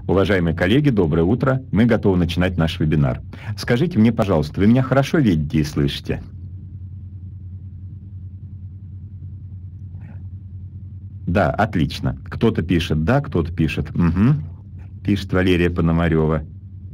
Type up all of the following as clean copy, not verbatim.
Уважаемые коллеги, доброе утро. Мы готовы начинать наш вебинар. Скажите мне, пожалуйста, вы меня хорошо видите и слышите? Да, отлично. Кто-то пишет «да», кто-то пишет «угу». Пишет Валерия Пономарева.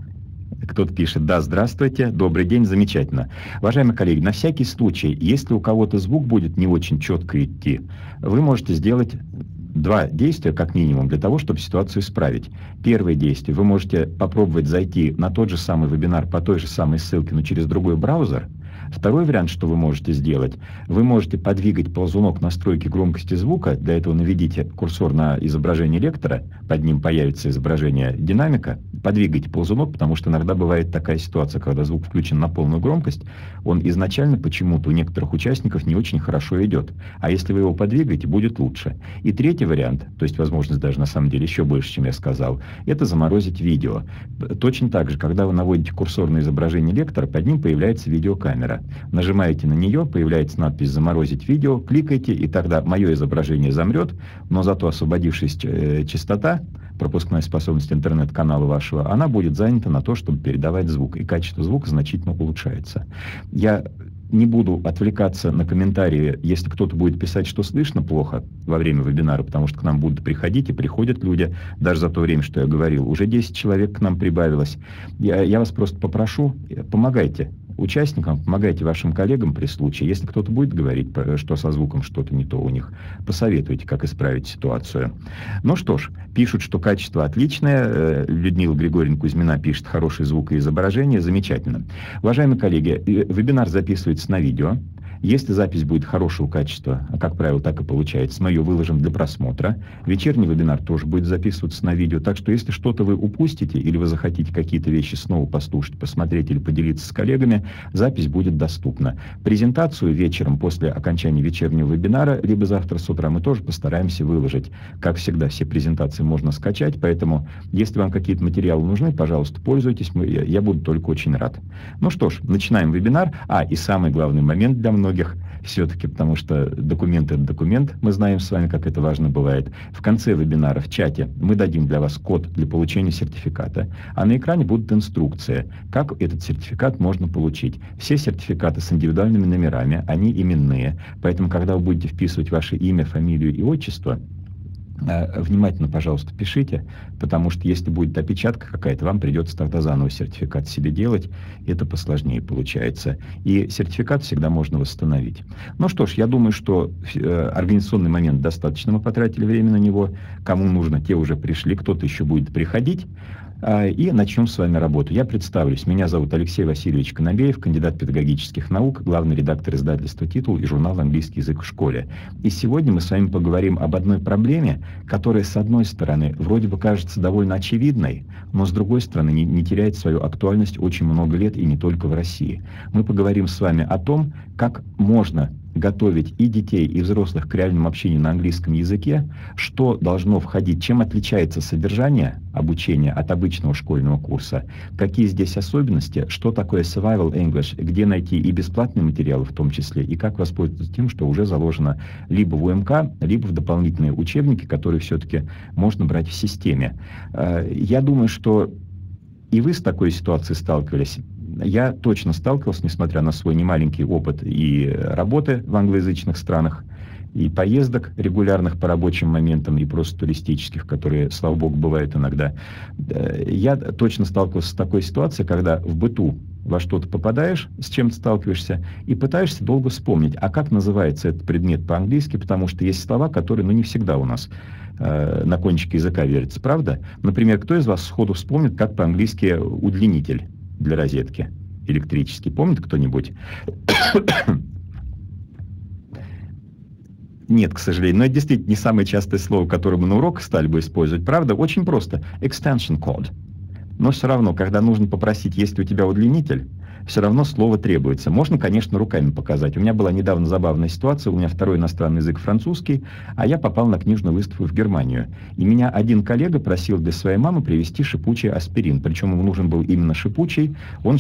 Кто-то пишет «да, здравствуйте, добрый день, замечательно». Уважаемые коллеги, на всякий случай, если у кого-то звук будет не очень четко идти, вы можете сделать два действия, как минимум, для того, чтобы ситуацию исправить. Первое действие. Вы можете попробовать зайти на тот же самый вебинар по той же самой ссылке, но через другой браузер. Второй вариант, что вы можете сделать, вы можете подвигать ползунок настройки громкости звука. Для этого наведите курсор на изображение лектора, под ним появится изображение динамика. Подвигайте ползунок, потому что иногда бывает такая ситуация, когда звук включен на полную громкость, он изначально почему-то у некоторых участников не очень хорошо идет. А если вы его подвигаете, будет лучше. И третий вариант, то есть возможность даже на самом деле еще больше, чем я сказал, это заморозить видео. Точно так же, когда вы наводите курсор на изображение лектора, под ним появляется видеокамера. Нажимаете на нее, появляется надпись «Заморозить видео», кликайте, и тогда мое изображение замрет, но зато освободившаяся частота, пропускная способность интернет-канала вашего, она будет занята на то, чтобы передавать звук, и качество звука значительно улучшается. Я не буду отвлекаться на комментарии, если кто-то будет писать, что слышно плохо во время вебинара, потому что к нам будут приходить, и приходят люди, даже за то время, что я говорил. Уже 10 человек к нам прибавилось. Я вас просто попрошу, помогайте участникам, помогайте вашим коллегам при случае. Если кто-то будет говорить, что со звуком что-то не то у них, посоветуйте, как исправить ситуацию. Ну что ж, пишут, что качество отличное. Людмила Григорьевна Кузьмина пишет: хороший звук и изображение. Замечательно. Уважаемые коллеги, вебинар записывается на видео. Если запись будет хорошего качества, а как правило так и получается, мы ее выложим для просмотра. Вечерний вебинар тоже будет записываться на видео, так что если что-то вы упустите или вы захотите какие-то вещи снова послушать, посмотреть или поделиться с коллегами, запись будет доступна. Презентацию вечером после окончания вечернего вебинара, либо завтра с утра, мы тоже постараемся выложить. Как всегда, все презентации можно скачать, поэтому если вам какие-то материалы нужны, пожалуйста, пользуйтесь, я буду только очень рад. Ну что ж, начинаем вебинар. И самый главный момент для многих все-таки, потому что документ — это документ, мы знаем с вами, как это важно бывает. В конце вебинара в чате мы дадим для вас код для получения сертификата, а на экране будут инструкции, как этот сертификат можно получить. Все сертификаты с индивидуальными номерами, они именные, поэтому, когда вы будете вписывать ваше имя, фамилию и отчество, внимательно, пожалуйста, пишите, потому что если будет опечатка какая-то, вам придется тогда заново сертификат себе делать, это посложнее получается. И сертификат всегда можно восстановить. Ну что ж, я думаю, что организационный момент достаточно, мы потратили время на него. Кому нужно, те уже пришли, кто-то еще будет приходить. И начнем с вами работу. Я представлюсь. Меня зовут Алексей Васильевич Конобеев, кандидат педагогических наук, главный редактор издательства «Титул» и журнала «Английский язык в школе». И сегодня мы с вами поговорим об одной проблеме, которая, с одной стороны, вроде бы кажется довольно очевидной, но с другой стороны не теряет свою актуальность очень много лет и не только в России. Мы поговорим с вами о том, как можно готовить и детей, и взрослых к реальному общению на английском языке, что должно входить, чем отличается содержание обучения от обычного школьного курса, какие здесь особенности, что такое survival English, где найти и бесплатные материалы в том числе, и как воспользоваться тем, что уже заложено либо в УМК, либо в дополнительные учебники, которые все-таки можно брать в системе. Я думаю, что и вы с такой ситуацией сталкивались. Я точно сталкивался, несмотря на свой немаленький опыт и работы в англоязычных странах, и поездок регулярных по рабочим моментам, и просто туристических, которые, слава богу, бывают иногда. Я точно сталкивался с такой ситуацией, когда в быту во что-то попадаешь, с чем-то сталкиваешься, и пытаешься долго вспомнить, а как называется этот предмет по-английски, потому что есть слова, которые, не всегда у нас на кончике языка вертятся, правда? Например, кто из вас сходу вспомнит, как по-английски удлинитель для розетки электрический? Помнит кто-нибудь? Нет, к сожалению. Но это действительно не самое частое слово, которое мы на уроках стали бы использовать. Правда? Очень просто. Extension code. Но все равно, когда нужно попросить, есть ли у тебя удлинитель, все равно слово требуется. Можно, конечно, руками показать. У меня была недавно забавная ситуация, у меня второй иностранный язык французский, а я попал на книжную выставку в Германию. И меня один коллега просил для своей мамы привезти шипучий аспирин. Причем ему нужен был именно шипучий.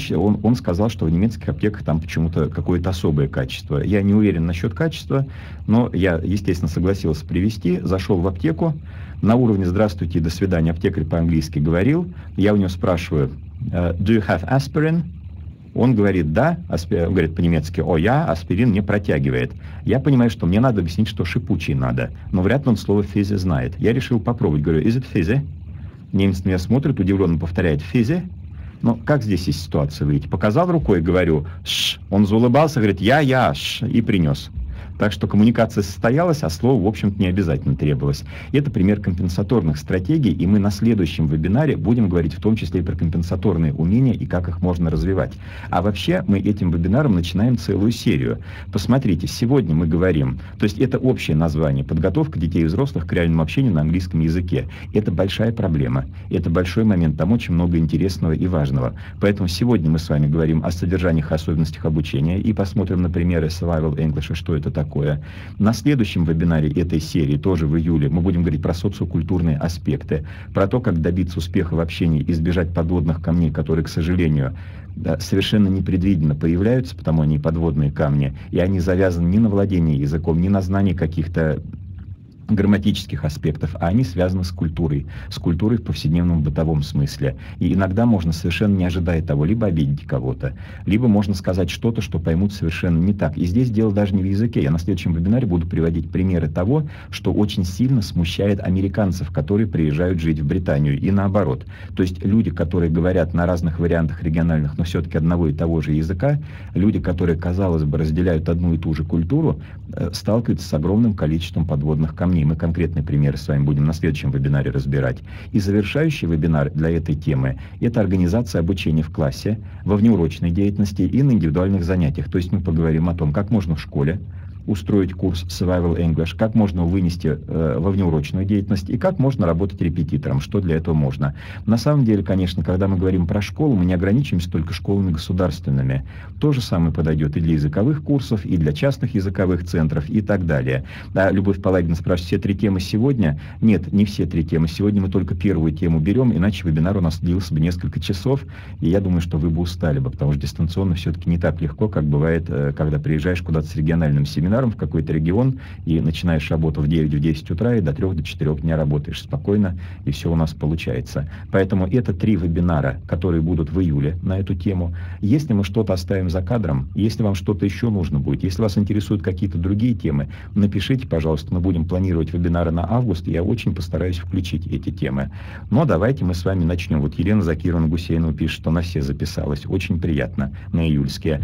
Он сказал, что в немецких аптеках там почему-то какое-то особое качество. Я не уверен насчет качества, но я, естественно, согласился привезти. Зашел в аптеку. На уровне «Здравствуйте и до свидания» аптекарь по-английски говорил. Я у него спрашиваю: «Do you have aspirin?» Он говорит: да, он говорит по-немецки: «О, я, аспирин не протягивает». Я понимаю, что мне надо объяснить, что шипучий надо, но вряд ли он слово «физе» знает. Я решил попробовать, говорю: «Is it fizzy?» Немец на меня смотрит, удивленно повторяет: «Физе». Ну, как здесь из ситуации выйти? Показал рукой, говорю: «Ш». Он заулыбался, говорит: «Я, ш», и принес. Так что коммуникация состоялась, а слово, в общем-то, не обязательно требовалось. Это пример компенсаторных стратегий, и мы на следующем вебинаре будем говорить в том числе и про компенсаторные умения и как их можно развивать. А вообще мы этим вебинаром начинаем целую серию. Посмотрите, сегодня мы говорим, то есть это общее название — подготовка детей и взрослых к реальному общению на английском языке. Это большая проблема, это большой момент, там очень много интересного и важного. Поэтому сегодня мы с вами говорим о содержаниях и особенностях обучения и посмотрим на примеры Survival English, что это такое. На следующем вебинаре этой серии, тоже в июле, мы будем говорить про социокультурные аспекты, про то, как добиться успеха в общении, избежать подводных камней, которые, к сожалению, совершенно непредвиденно появляются, потому они подводные камни, и они завязаны не на владении языком, не на знании каких-то грамматических аспектов, а они связаны с культурой в повседневном бытовом смысле. И иногда можно, совершенно не ожидая того, либо обидеть кого-то, либо можно сказать что-то, что поймут совершенно не так. И здесь дело даже не в языке. Я на следующем вебинаре буду приводить примеры того, что очень сильно смущает американцев, которые приезжают жить в Британию, и наоборот. То есть люди, которые говорят на разных вариантах региональных, но все-таки одного и того же языка, люди, которые, казалось бы, разделяют одну и ту же культуру, сталкиваются с огромным количеством подводных камней. Мы конкретные примеры с вами будем на следующем вебинаре разбирать. И завершающий вебинар для этой темы — это организация обучения в классе, во внеурочной деятельности и на индивидуальных занятиях. То есть мы поговорим о том, как можно в школе устроить курс Survival English, как можно вынести во внеурочную деятельность и как можно работать репетитором, что для этого можно. На самом деле, конечно, когда мы говорим про школу, мы не ограничиваемся только школами государственными. То же самое подойдет и для языковых курсов, и для частных языковых центров и так далее. Да, Любовь Палагина спрашивает: все 3 темы сегодня? Нет, не все 3 темы. Сегодня мы только первую тему берем, иначе вебинар у нас длился бы несколько часов, и я думаю, что вы бы устали бы, потому что дистанционно все-таки не так легко, как бывает, когда приезжаешь куда-то с региональным семинаром в какой-то регион и начинаешь работу в 9-10 утра и до 3-4 дня работаешь спокойно, и все у нас получается. Поэтому это 3 вебинара, которые будут в июле на эту тему. Если мы что-то оставим за кадром, если вам что-то еще нужно будет, если вас интересуют какие-то другие темы, напишите, пожалуйста, мы будем планировать вебинары на август, и я очень постараюсь включить эти темы. Но давайте мы с вами начнем. Вот Елена Закировна Гусейнова пишет, что на все записалась. Очень приятно, на июльские.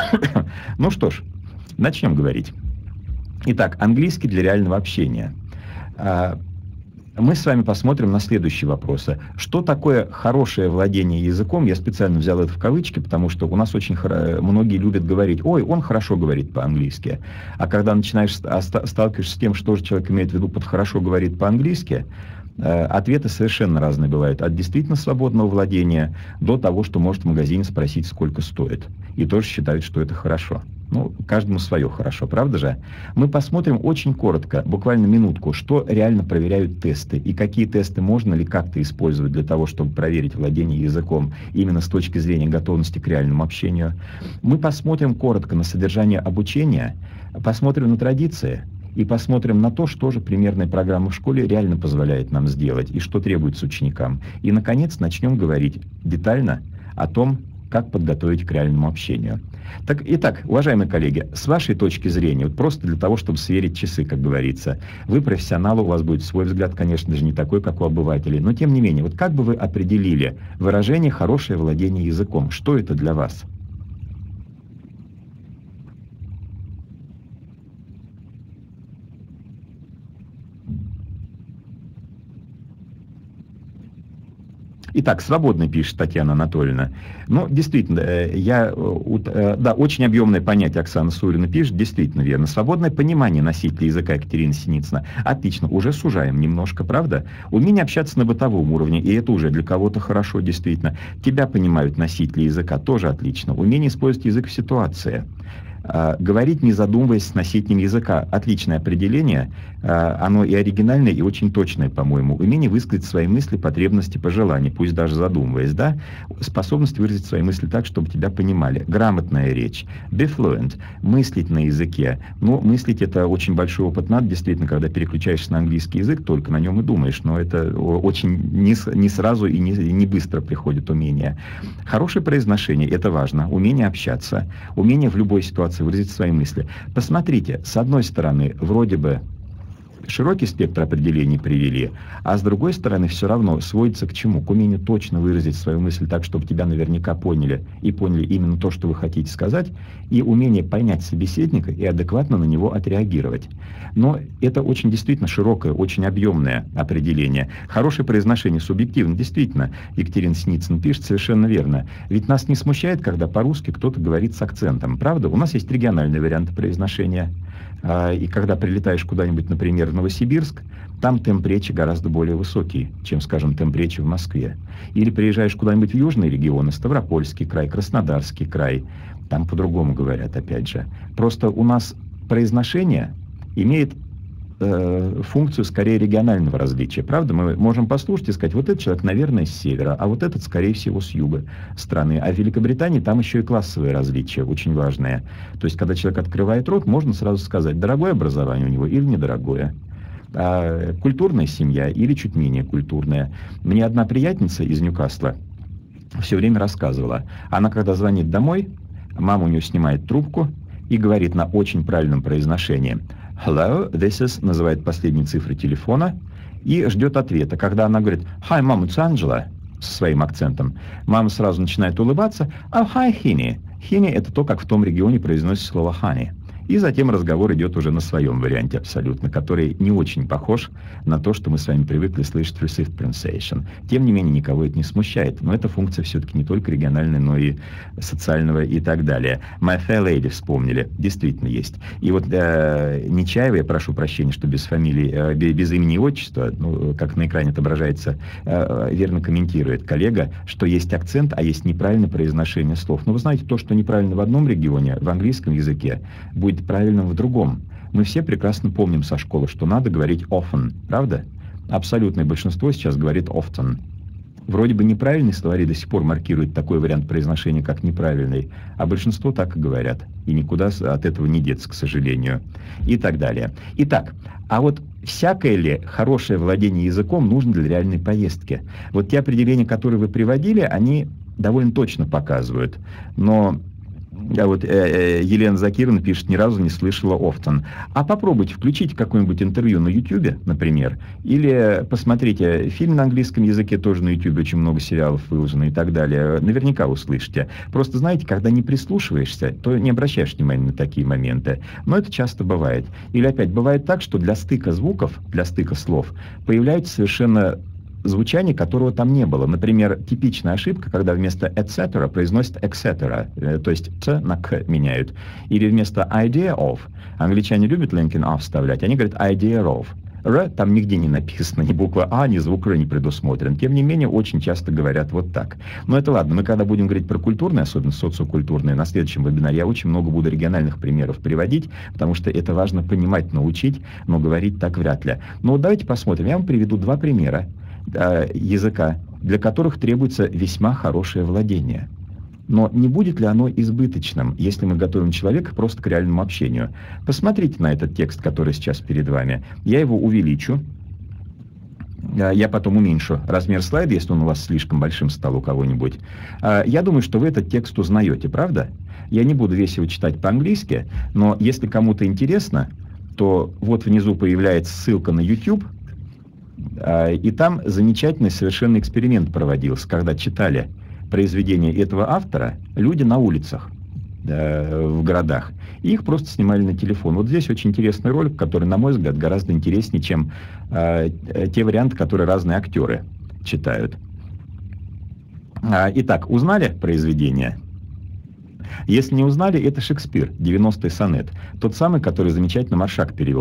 Ну что ж, начнем говорить. Итак, английский для реального общения. Мы с вами посмотрим на следующие вопросы. Что такое хорошее владение языком? Я специально взял это в кавычки, потому что у нас очень многие любят говорить: ой, он хорошо говорит по-английски. А когда начинаешь сталкиваешься с тем, что же человек имеет в виду под «хорошо говорит по-английски», ответы совершенно разные бывают. От действительно свободного владения до того, что может в магазине спросить, сколько стоит. И тоже считают, что это хорошо. Ну, каждому свое хорошо, правда же? Мы посмотрим очень коротко, буквально минутку, что реально проверяют тесты и какие тесты можно ли как-то использовать для того, чтобы проверить владение языком именно с точки зрения готовности к реальному общению. Мы посмотрим коротко на содержание обучения, посмотрим на традиции и посмотрим на то, что же примерная программа в школе реально позволяет нам сделать и что требуется ученикам. И, наконец, начнем говорить детально о том, как подготовить к реальному общению. Итак, уважаемые коллеги, с вашей точки зрения, вот просто для того, чтобы сверить часы, как говорится, вы профессионалы, у вас будет свой взгляд, конечно же, не такой, как у обывателей, но тем не менее, вот как бы вы определили выражение «хорошее владение языком»? Что это для вас? Итак, свободно пишет Татьяна Анатольевна. Ну, действительно, да, очень объемное понятие Оксана Сурина пишет, действительно верно. Свободное понимание носителя языка Екатерина Синицына. Отлично, уже сужаем немножко, правда? Умение общаться на бытовом уровне, и это уже для кого-то хорошо, действительно. Тебя понимают носители языка, тоже отлично. Умение использовать язык в ситуации. Говорить, не задумываясь, с носителем языка. Отличное определение, оно и оригинальное, и очень точное, по-моему. Умение высказать свои мысли, потребности, пожелания, пусть даже задумываясь, да? Способность выразить свои мысли так, чтобы тебя понимали. Грамотная речь. Be fluent. Мыслить на языке. Ну, мыслить — это очень большой опыт надо, действительно, когда переключаешься на английский язык, только на нем и думаешь, но это очень не сразу и не быстро приходит умение. Хорошее произношение — это важно. Умение общаться. Умение в любой ситуации выразить свои мысли. Посмотрите, с одной стороны, вроде бы широкий спектр определений привели, а с другой стороны все равно сводится к чему? К умению точно выразить свою мысль так, чтобы тебя наверняка поняли, и поняли именно то, что вы хотите сказать, и умение понять собеседника и адекватно на него отреагировать. Но это очень действительно широкое, очень объемное определение. Хорошее произношение субъективно, действительно, Екатерина Синицына пишет совершенно верно. Ведь нас не смущает, когда по-русски кто-то говорит с акцентом, правда? У нас есть региональные варианты произношения. И когда прилетаешь куда-нибудь, например, в Новосибирск, там темп речи гораздо более высокий, чем, скажем, темп речи в Москве. Или приезжаешь куда-нибудь в южные регионы, Ставропольский край, Краснодарский край, там по-другому говорят, опять же. Просто у нас произношение имеет функцию скорее регионального различия. Правда, мы можем послушать и сказать, вот этот человек, наверное, с севера, а вот этот, скорее всего, с юга страны. А в Великобритании там еще и классовые различия, очень важные. То есть, когда человек открывает рот, можно сразу сказать, дорогое образование у него или недорогое. Культурная семья или чуть менее культурная. Мне одна приятельница из Ньюкасла все время рассказывала. Она, когда звонит домой, мама у нее снимает трубку и говорит на очень правильном произношении «Hello, this is», называет последние цифры телефона и ждет ответа. Когда она говорит «Hi, mom, it's Angela», со своим акцентом, мама сразу начинает улыбаться «Oh, hi, Honey». «Honey» — это то, как в том регионе произносится слово «honey». И затем разговор идет уже на своем варианте абсолютно, который не очень похож на то, что мы с вами привыкли слышать received pronunciation. Тем не менее, никого это не смущает. Но эта функция все-таки не только региональная, но и социального и так далее. My Fair Lady вспомнили. Действительно есть. И вот Нечаева, я прошу прощения, что без фамилии, без имени и отчества, ну, как на экране отображается, верно комментирует коллега, что есть акцент, а есть неправильное произношение слов. Но вы знаете, то, что неправильно в одном регионе, в английском языке, будет правильным в другом. Мы все прекрасно помним со школы, что надо говорить often, правда? Абсолютное большинство сейчас говорит often. Вроде бы неправильные словари до сих пор маркируют такой вариант произношения, как неправильный, а большинство так и говорят. И никуда от этого не деться, к сожалению. И так далее. Итак, а вот всякое ли хорошее владение языком нужно для реальной поездки? Вот те определения, которые вы приводили, они довольно точно показывают. Но вот Елена Закировна пишет, ни разу не слышала often. А попробуйте, включите какое-нибудь интервью на YouTube, например, или посмотрите фильм на английском языке, тоже на YouTube очень много сериалов выложено и так далее. Наверняка услышите. Просто знаете, когда не прислушиваешься, то не обращаешь внимания на такие моменты. Но это часто бывает. Или опять бывает так, что для стыка звуков, для стыка слов появляются совершенно звучание, которого там не было. Например, типичная ошибка, когда вместо etc произносят etc, то есть ц на к меняют. Или вместо idea of, англичане любят linking of вставлять, они говорят idea of. Р там нигде не написано, ни буква А, ни звук Р не предусмотрен. Тем не менее, очень часто говорят вот так. Но это ладно, мы когда будем говорить про культурное, особенно социокультурное, на следующем вебинаре я очень много буду региональных примеров приводить, потому что это важно понимать, научить, но говорить так вряд ли. Но вот давайте посмотрим, я вам приведу два примера языка, для которых требуется весьма хорошее владение. Но не будет ли оно избыточным, если мы готовим человека просто к реальному общению? Посмотрите на этот текст, который сейчас перед вами. Я его увеличу. Я потом уменьшу размер слайда, если он у вас слишком большим стал у кого-нибудь. Я думаю, что вы этот текст узнаете, правда? Я не буду весь его читать по-английски, но если кому-то интересно, то вот внизу появляется ссылка на YouTube, и там замечательный совершенно эксперимент проводился, когда читали произведения этого автора люди на улицах в городах, и их просто снимали на телефон. Вот здесь очень интересный ролик, который, на мой взгляд, гораздо интереснее, чем те варианты, которые разные актеры читают. Итак, узнали произведение? Если не узнали, это Шекспир, 90-й сонет. Тот самый, который замечательно Маршак перевел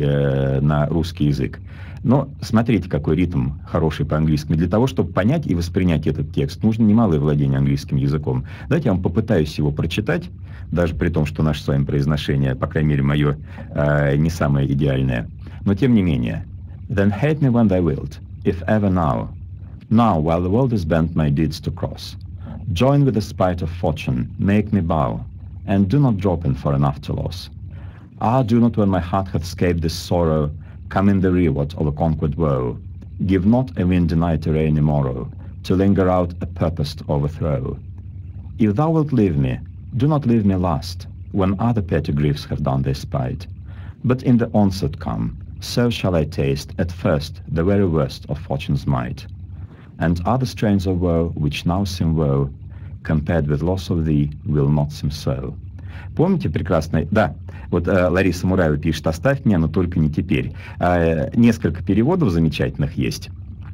на русский язык. Но смотрите, какой ритм хороший по-английски. Для того, чтобы понять и воспринять этот текст, нужно немалое владение английским языком. Давайте я вам попытаюсь его прочитать, даже при том, что наше с вами произношение, по крайней мере, мое, не самое идеальное. Но тем не менее. Then hate me when thou wilt, if ever now. Now, while the world is bent my deeds to cross. Join with the spite of fortune, make me bow, and do not drop in for an after loss. Ah, do not when my heart hath escaped this sorrow, come in the reward of a conquered woe. Give not a wind denied a rainy morrow, to linger out a purposed overthrow. If thou wilt leave me, do not leave me last, when other petty griefs have done their spite. But in the onset come, so shall I taste at first the very worst of fortune's might. And other strains of woe, which now seem woe, compared with loss of thee, will not seem so. Помните прекрасно? Да, вот Лариса Мураева пишет: «Оставь меня, но только не теперь». Несколько переводов замечательных есть.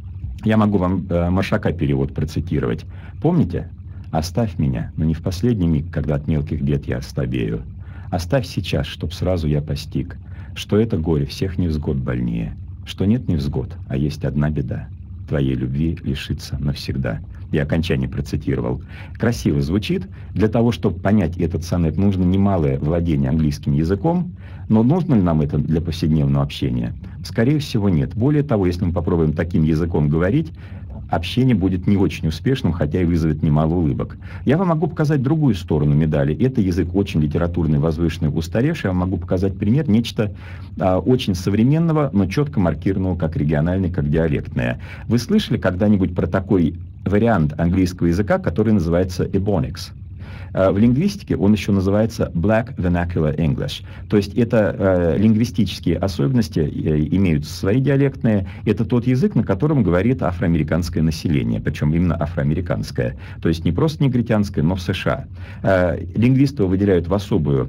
Я могу вам Маршака перевод процитировать. Помните? «Оставь меня, но не в последний миг, когда от мелких бед я ослабею. Оставь сейчас, чтоб сразу я постиг, что это горе всех невзгод больнее, что нет невзгод, а есть одна беда. Твоей любви лишиться навсегда». Я окончание процитировал. Красиво звучит. Для того, чтобы понять этот сонет, нужно немалое владение английским языком. Но нужно ли нам это для повседневного общения? Скорее всего, нет. Более того, если мы попробуем таким языком говорить, общение будет не очень успешным, хотя и вызовет немало улыбок. Я вам могу показать другую сторону медали. Это язык очень литературный, возвышенный, устаревший. Я вам могу показать пример, нечто очень современного, но четко маркированного как региональное, как диалектное. Вы слышали когда-нибудь про такой вариант английского языка, который называется Ebonics? В лингвистике он еще называется Black Vernacular English. То есть это лингвистические особенности имеются свои диалектные. Это тот язык, на котором говорит афроамериканское население, причем именно афроамериканское. То есть не просто негритянское, но в США. Лингвисты его выделяют в особое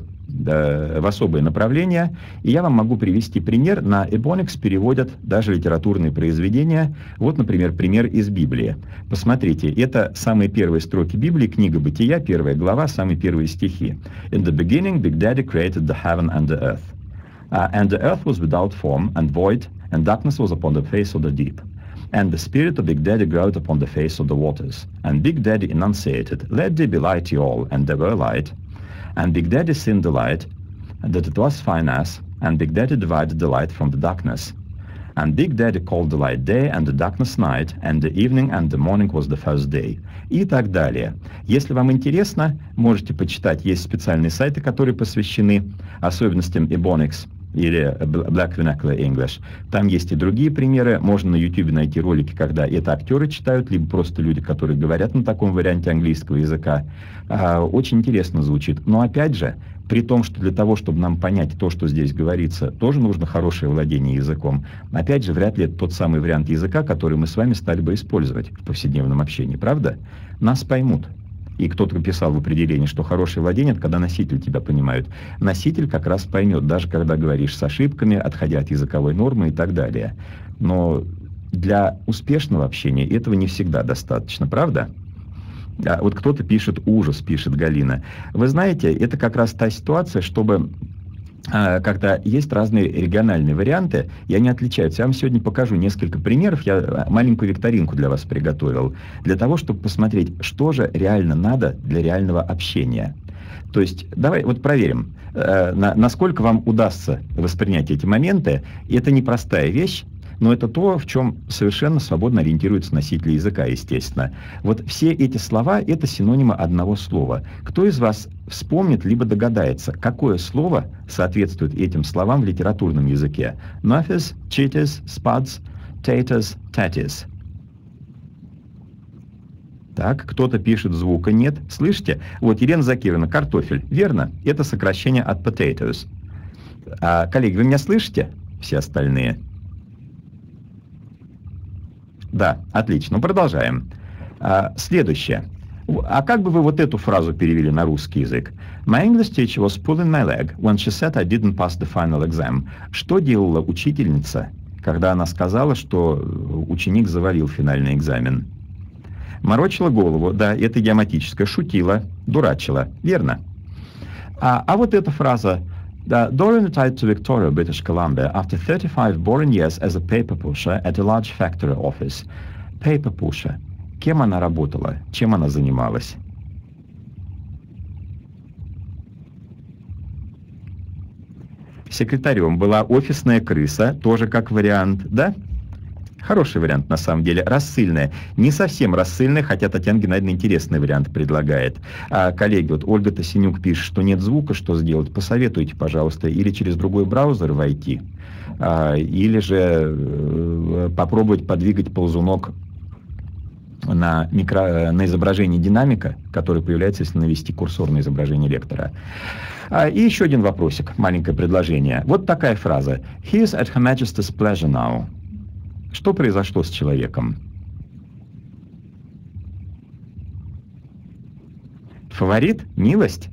направление. И я вам могу привести пример. На Ebonics переводят даже литературные произведения. Вот, например, пример из Библии. Посмотрите, это самые первые строки Библии, книга Бытия, 1 глава, самые первые стихи. In the beginning, Big Daddy created the heaven and the earth. And the earth was without form and void, and darkness was upon the face of the deep. And the spirit of Big Daddy growed upon the face of the waters. And Big Daddy enunciated, Let there be light ye all, and there were light. And Big Daddy seen the light, that it was fine as, and Big Daddy divided the light from the darkness. And Big Daddy called the light day, and the darkness night, and the evening and the morning was the first day. И так далее. Если вам интересно, можете почитать, есть специальные сайты, которые посвящены особенностям Ebonics или Black Vernacular English. Там есть и другие примеры. Можно на YouTube найти ролики, когда это актеры читают, либо просто люди, которые говорят на таком варианте английского языка. Очень интересно звучит. Но опять же, при том, что для того, чтобы нам понять то, что здесь говорится, тоже нужно хорошее владение языком. Опять же, вряд ли это тот самый вариант языка, который мы с вами стали бы использовать в повседневном общении. Правда? Нас поймут. И кто-то писал в определении, что хорошее владение — это когда носитель тебя понимает. Носитель как раз поймет, даже когда говоришь с ошибками, отходя от языковой нормы и так далее. Но для успешного общения этого не всегда достаточно, правда? Вот кто-то пишет «ужас», пишет Галина. Вы знаете, это как раз та ситуация, чтобы... когда есть разные региональные варианты, и они отличаются. Я вам сегодня покажу несколько примеров. Я маленькую викторинку для вас приготовил, для того, чтобы посмотреть, что же реально надо для реального общения. То есть, давай вот проверим, насколько вам удастся воспринять эти моменты. Это непростая вещь, но это то, в чем совершенно свободно ориентируются носители языка, естественно. Вот все эти слова — это синонимы одного слова. Кто из вас вспомнит, либо догадается, какое слово соответствует этим словам в литературном языке? Muffins, cheetahs, spuds, taters, tatties. Так, кто-то пишет, звука нет. Слышите? Вот Елена Закировна, картофель. Верно? Это сокращение от potatoes. Коллеги, вы меня слышите? Все остальные. Да, отлично. Продолжаем. Следующее. А как бы вы вот эту фразу перевели на русский язык? My English teacher was pulling my leg when she said I didn't pass the final exam. Что делала учительница, когда она сказала, что ученик завалил финальный экзамен? Морочила голову, да, это идиоматическое. Шутила, дурачила. Верно. А вот эта фраза. Dorian retired to Victoria, British Columbia, after 35 boring years as a paper pusher at a large factory office. Paper pusher. Кем она работала? Чем она занималась? Секретарем была офисная крыса, тоже как вариант, да? Хороший вариант, на самом деле. Рассыльная. Не совсем рассыльная, хотя Татьяна Геннадьевна интересный вариант предлагает. Коллеги, вот Ольга Тасенюк пишет, что нет звука, что сделать? Посоветуйте, пожалуйста, или через другой браузер войти, или же попробовать подвигать ползунок на изображении динамика, который появляется, если навести курсор на изображение лектора. И еще один вопросик, маленькое предложение. Вот такая фраза. He is at Her Majesty's pleasure now. Что произошло с человеком? Фаворит? Милость?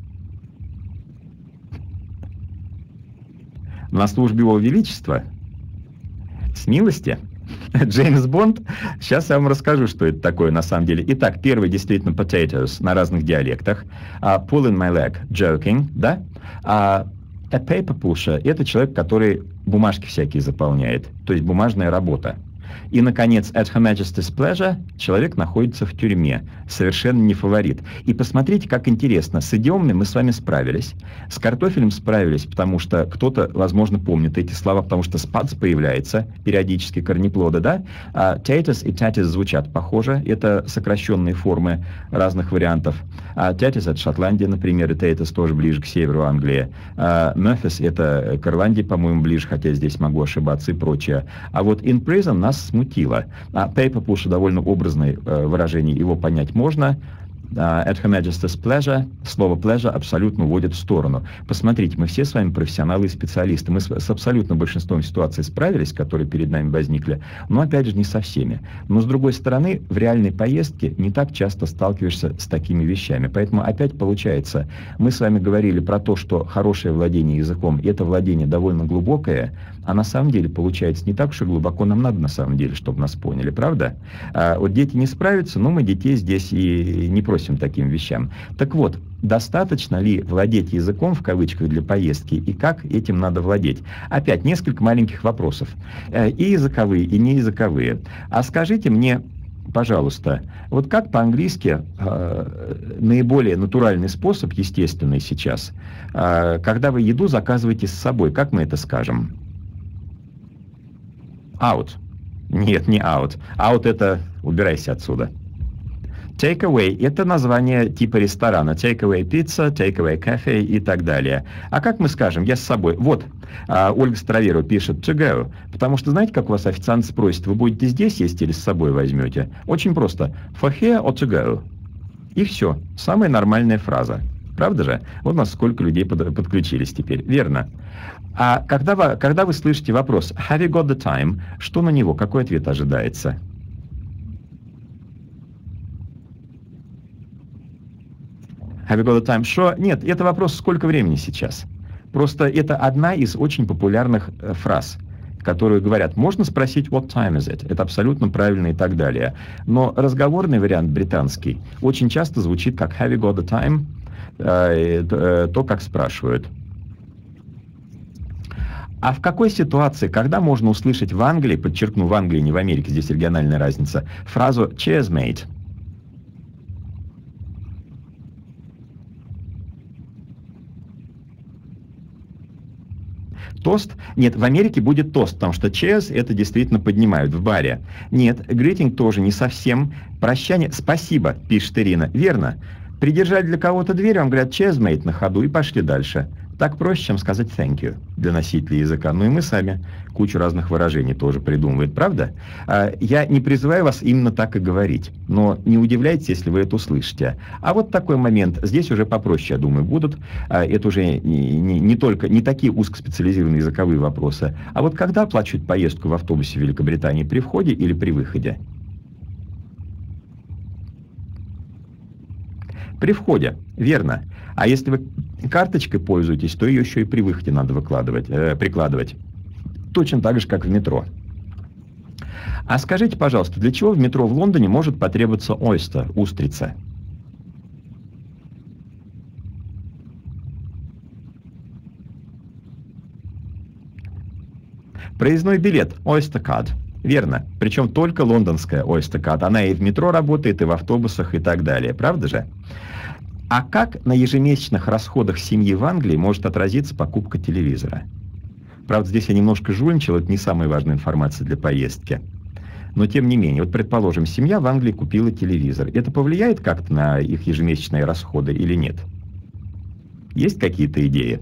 На службе Его Величества? С милости? Джеймс Бонд? Сейчас я вам расскажу, что это такое на самом деле. Итак, первый действительно potatoes на разных диалектах. Pulling my leg, joking, да? A paper pusher — это человек, который бумажки всякие заполняет, то есть бумажная работа. И, наконец, at Her Majesty's pleasure человек находится в тюрьме, совершенно не фаворит. И посмотрите, как интересно, с идиомами мы с вами справились, с картофелем справились, потому что кто-то, возможно, помнит эти слова, потому что спац появляется периодически, корнеплоды, да? Taters и tatis звучат похоже, это сокращенные формы разных вариантов. Tatis — это Шотландия, например, и taters тоже ближе к северу Англии. Memphis — это к Ирландии, по-моему, ближе, хотя здесь могу ошибаться и прочее. А вот in prison нас смутило. Paper push — довольно образное выражение, его понять можно. At Her Majesty's pleasure, слово pleasure абсолютно уводит в сторону. Посмотрите, мы все с вами профессионалы и специалисты. Мы с абсолютно большинством ситуаций справились, которые перед нами возникли, но опять же не со всеми. Но с другой стороны, в реальной поездке не так часто сталкиваешься с такими вещами. Поэтому опять получается, мы с вами говорили про то, что хорошее владение языком — это владение довольно глубокое, а на самом деле получается не так уж и глубоко нам надо на самом деле, чтобы нас поняли, правда? Вот дети не справятся, но мы детей здесь и не просим таким вещам. Так вот, достаточно ли владеть языком, в кавычках, для поездки, и как этим надо владеть? Опять несколько маленьких вопросов. И языковые, и неязыковые. А скажите мне, пожалуйста, вот как по-английски наиболее натуральный способ, естественный сейчас, когда вы еду заказываете с собой, как мы это скажем? Out. Нет, не out. Out — это убирайся отсюда. Take away — это название типа ресторана. Take away pizza, take away cafe и так далее. А как мы скажем? Я с собой. Вот, Ольга Староверова пишет to go. Потому что знаете, как у вас официант спросит, вы будете здесь есть или с собой возьмете? Очень просто. For here or to go. И все. Самая нормальная фраза. Правда же? Вот у нас сколько людей подключились теперь. Верно. А когда вы слышите вопрос have you got the time, что на него? Какой ответ ожидается? Have you got the time? Что? Нет, это вопрос, сколько времени сейчас. Просто это одна из очень популярных фраз, которые говорят, можно спросить what time is it? Это абсолютно правильно и так далее. Но разговорный вариант британский очень часто звучит как have you got the time? То, как спрашивают. А в какой ситуации, когда можно услышать в Англии, подчеркну, в Англии, не в Америке, здесь региональная разница, фразу cheers, mate? Тост? Нет, в Америке будет тост, потому что cheers — это действительно поднимают в баре. Нет, greeting тоже не совсем. Прощание. Спасибо, пишет Ирина. Верно. Придержать для кого-то дверь, вам говорят cheers, mate, на ходу, и пошли дальше. Так проще, чем сказать thank you для носителей языка. Ну и мы сами кучу разных выражений тоже придумываем, правда? Я не призываю вас именно так и говорить, но не удивляйтесь, если вы это услышите. А вот такой момент, здесь уже попроще, я думаю, будут. Это уже не такие узкоспециализированные языковые вопросы. А вот когда оплачивать поездку в автобусе в Великобритании, при входе или при выходе? При входе, верно. А если вы карточкой пользуетесь, то ее еще и при выходе надо прикладывать. Точно так же, как в метро. А скажите, пожалуйста, для чего в метро в Лондоне может потребоваться oyster, устрица? Проездной билет Oyster Card. Верно. Причем только лондонская Oyster Card. Она и в метро работает, и в автобусах, и так далее. Правда же? А как на ежемесячных расходах семьи в Англии может отразиться покупка телевизора? Правда, здесь я немножко жульничал, это не самая важная информация для поездки. Но тем не менее, вот предположим, семья в Англии купила телевизор. Это повлияет как-то на их ежемесячные расходы или нет? Есть какие-то идеи?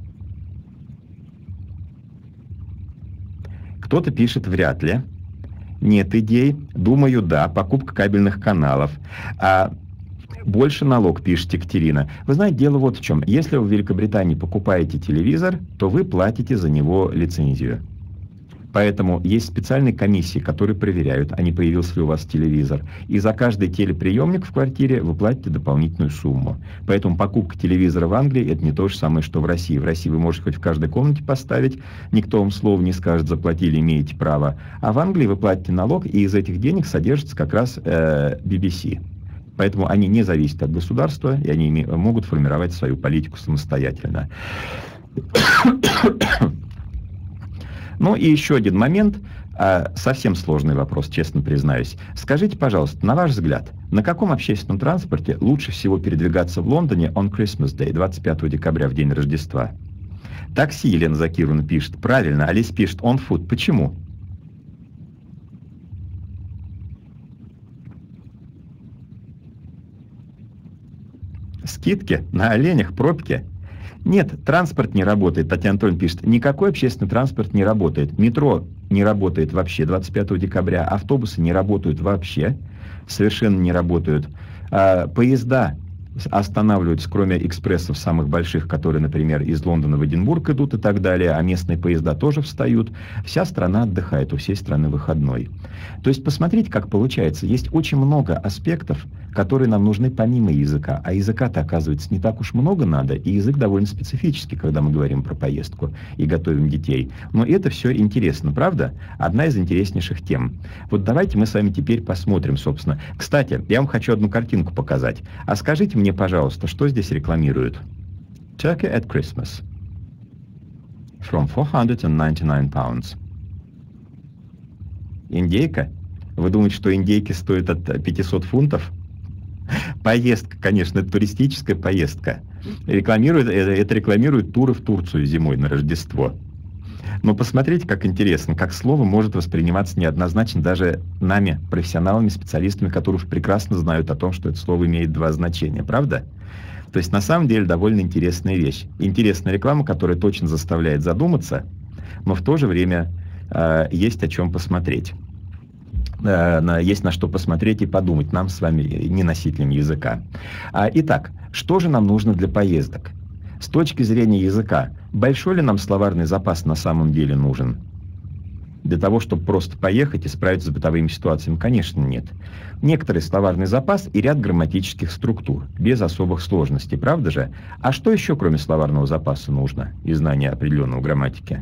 Кто-то пишет «вряд ли». Нет идей. Думаю, да. Покупка кабельных каналов. Больше налог, пишет Екатерина. Вы знаете, дело вот в чем. Если вы в Великобритании покупаете телевизор, то вы платите за него лицензию. Поэтому есть специальные комиссии, которые проверяют, а не появился ли у вас телевизор. И за каждый телеприемник в квартире вы платите дополнительную сумму. Поэтому покупка телевизора в Англии — это не то же самое, что в России. В России вы можете хоть в каждой комнате поставить, никто вам слова не скажет, заплатили, имеете право. А в Англии вы платите налог, и из этих денег содержится как раз BBC. Поэтому они не зависят от государства, и они могут формировать свою политику самостоятельно. Ну и еще один момент, совсем сложный вопрос, честно признаюсь. Скажите, пожалуйста, на ваш взгляд, на каком общественном транспорте лучше всего передвигаться в Лондоне on Christmas Day, 25 декабря, в день Рождества? Такси, Елена Закировна пишет. Правильно, Алис пишет on foot. Почему? Скидки на оленях, пробки? Нет, транспорт не работает, Татьяна Анатольевна пишет. Никакой общественный транспорт не работает. Метро не работает вообще 25 декабря, автобусы не работают вообще, совершенно не работают. Поезда останавливаются, кроме экспрессов самых больших, которые, например, из Лондона в Эдинбург идут и так далее, а местные поезда тоже встают. Вся страна отдыхает, у всей страны выходной. То есть посмотрите, как получается. Есть очень много аспектов, которые нам нужны помимо языка. А языка-то, оказывается, не так уж много надо, и язык довольно специфический, когда мы говорим про поездку и готовим детей. Но это все интересно, правда? Одна из интереснейших тем. Вот давайте мы с вами теперь посмотрим, собственно. Кстати, я вам хочу одну картинку показать. А скажите мне, пожалуйста, что здесь рекламируют? Turkey at Christmas. From 499 pounds. Индейка? Вы думаете, что индейки стоят от 500 фунтов? Поездка, конечно, это туристическая поездка. Это рекламирует туры в Турцию зимой на Рождество. Но посмотрите, как интересно, как слово может восприниматься неоднозначно даже нами, профессионалами, специалистами, которые уж прекрасно знают о том, что это слово имеет два значения, правда? То есть на самом деле довольно интересная вещь. Интересная реклама, которая точно заставляет задуматься, но в то же время есть о чем посмотреть. Есть на что посмотреть и подумать нам с вами, не носителям языка. Итак, что же нам нужно для поездок? С точки зрения языка, большой ли нам словарный запас на самом деле нужен? Для того, чтобы просто поехать и справиться с бытовыми ситуациями, конечно, нет. Некоторый словарный запас и ряд грамматических структур, без особых сложностей, правда же? А что еще, кроме словарного запаса, нужно и знания определенного грамматики?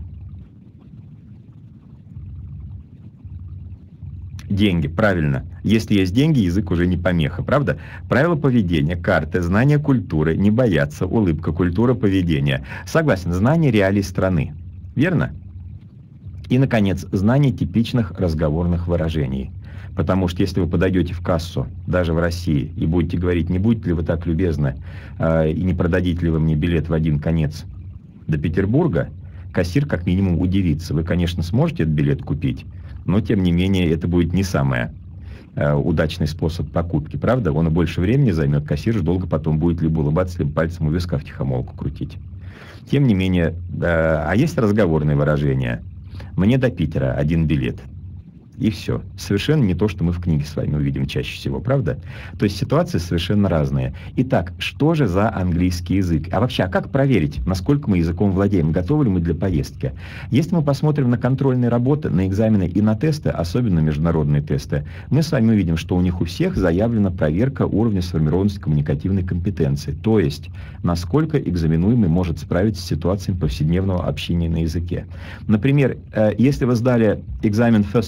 Деньги, правильно. Если есть деньги, язык уже не помеха, правда? Правила поведения, карты, знание культуры, не бояться, улыбка, культура поведения. Согласен, знание реалий страны. Верно? И, наконец, знание типичных разговорных выражений. Потому что если вы подойдете в кассу, даже в России, и будете говорить, не будете ли вы так любезны, и не продадите ли вы мне билет в один конец до Петербурга, кассир как минимум удивится. Вы, конечно, сможете этот билет купить, но, тем не менее, это будет не самый удачный способ покупки, правда? Он и больше времени займет, кассир же долго потом будет либо улыбаться, либо пальцем у виска втихомолку крутить. Тем не менее, а есть разговорные выражения. Мне до Питера один билет. И все. Совершенно не то, что мы в книге с вами увидим чаще всего, правда? То есть ситуации совершенно разные. Итак, что же за английский язык? А вообще, как проверить, насколько мы языком владеем? Готовы ли мы для поездки? Если мы посмотрим на контрольные работы, на экзамены и на тесты, особенно международные тесты, мы с вами увидим, что у них у всех заявлена проверка уровня сформированности коммуникативной компетенции. То есть, насколько экзаменуемый может справиться с ситуацией повседневного общения на языке. Например, если вы сдали экзамен First Certificate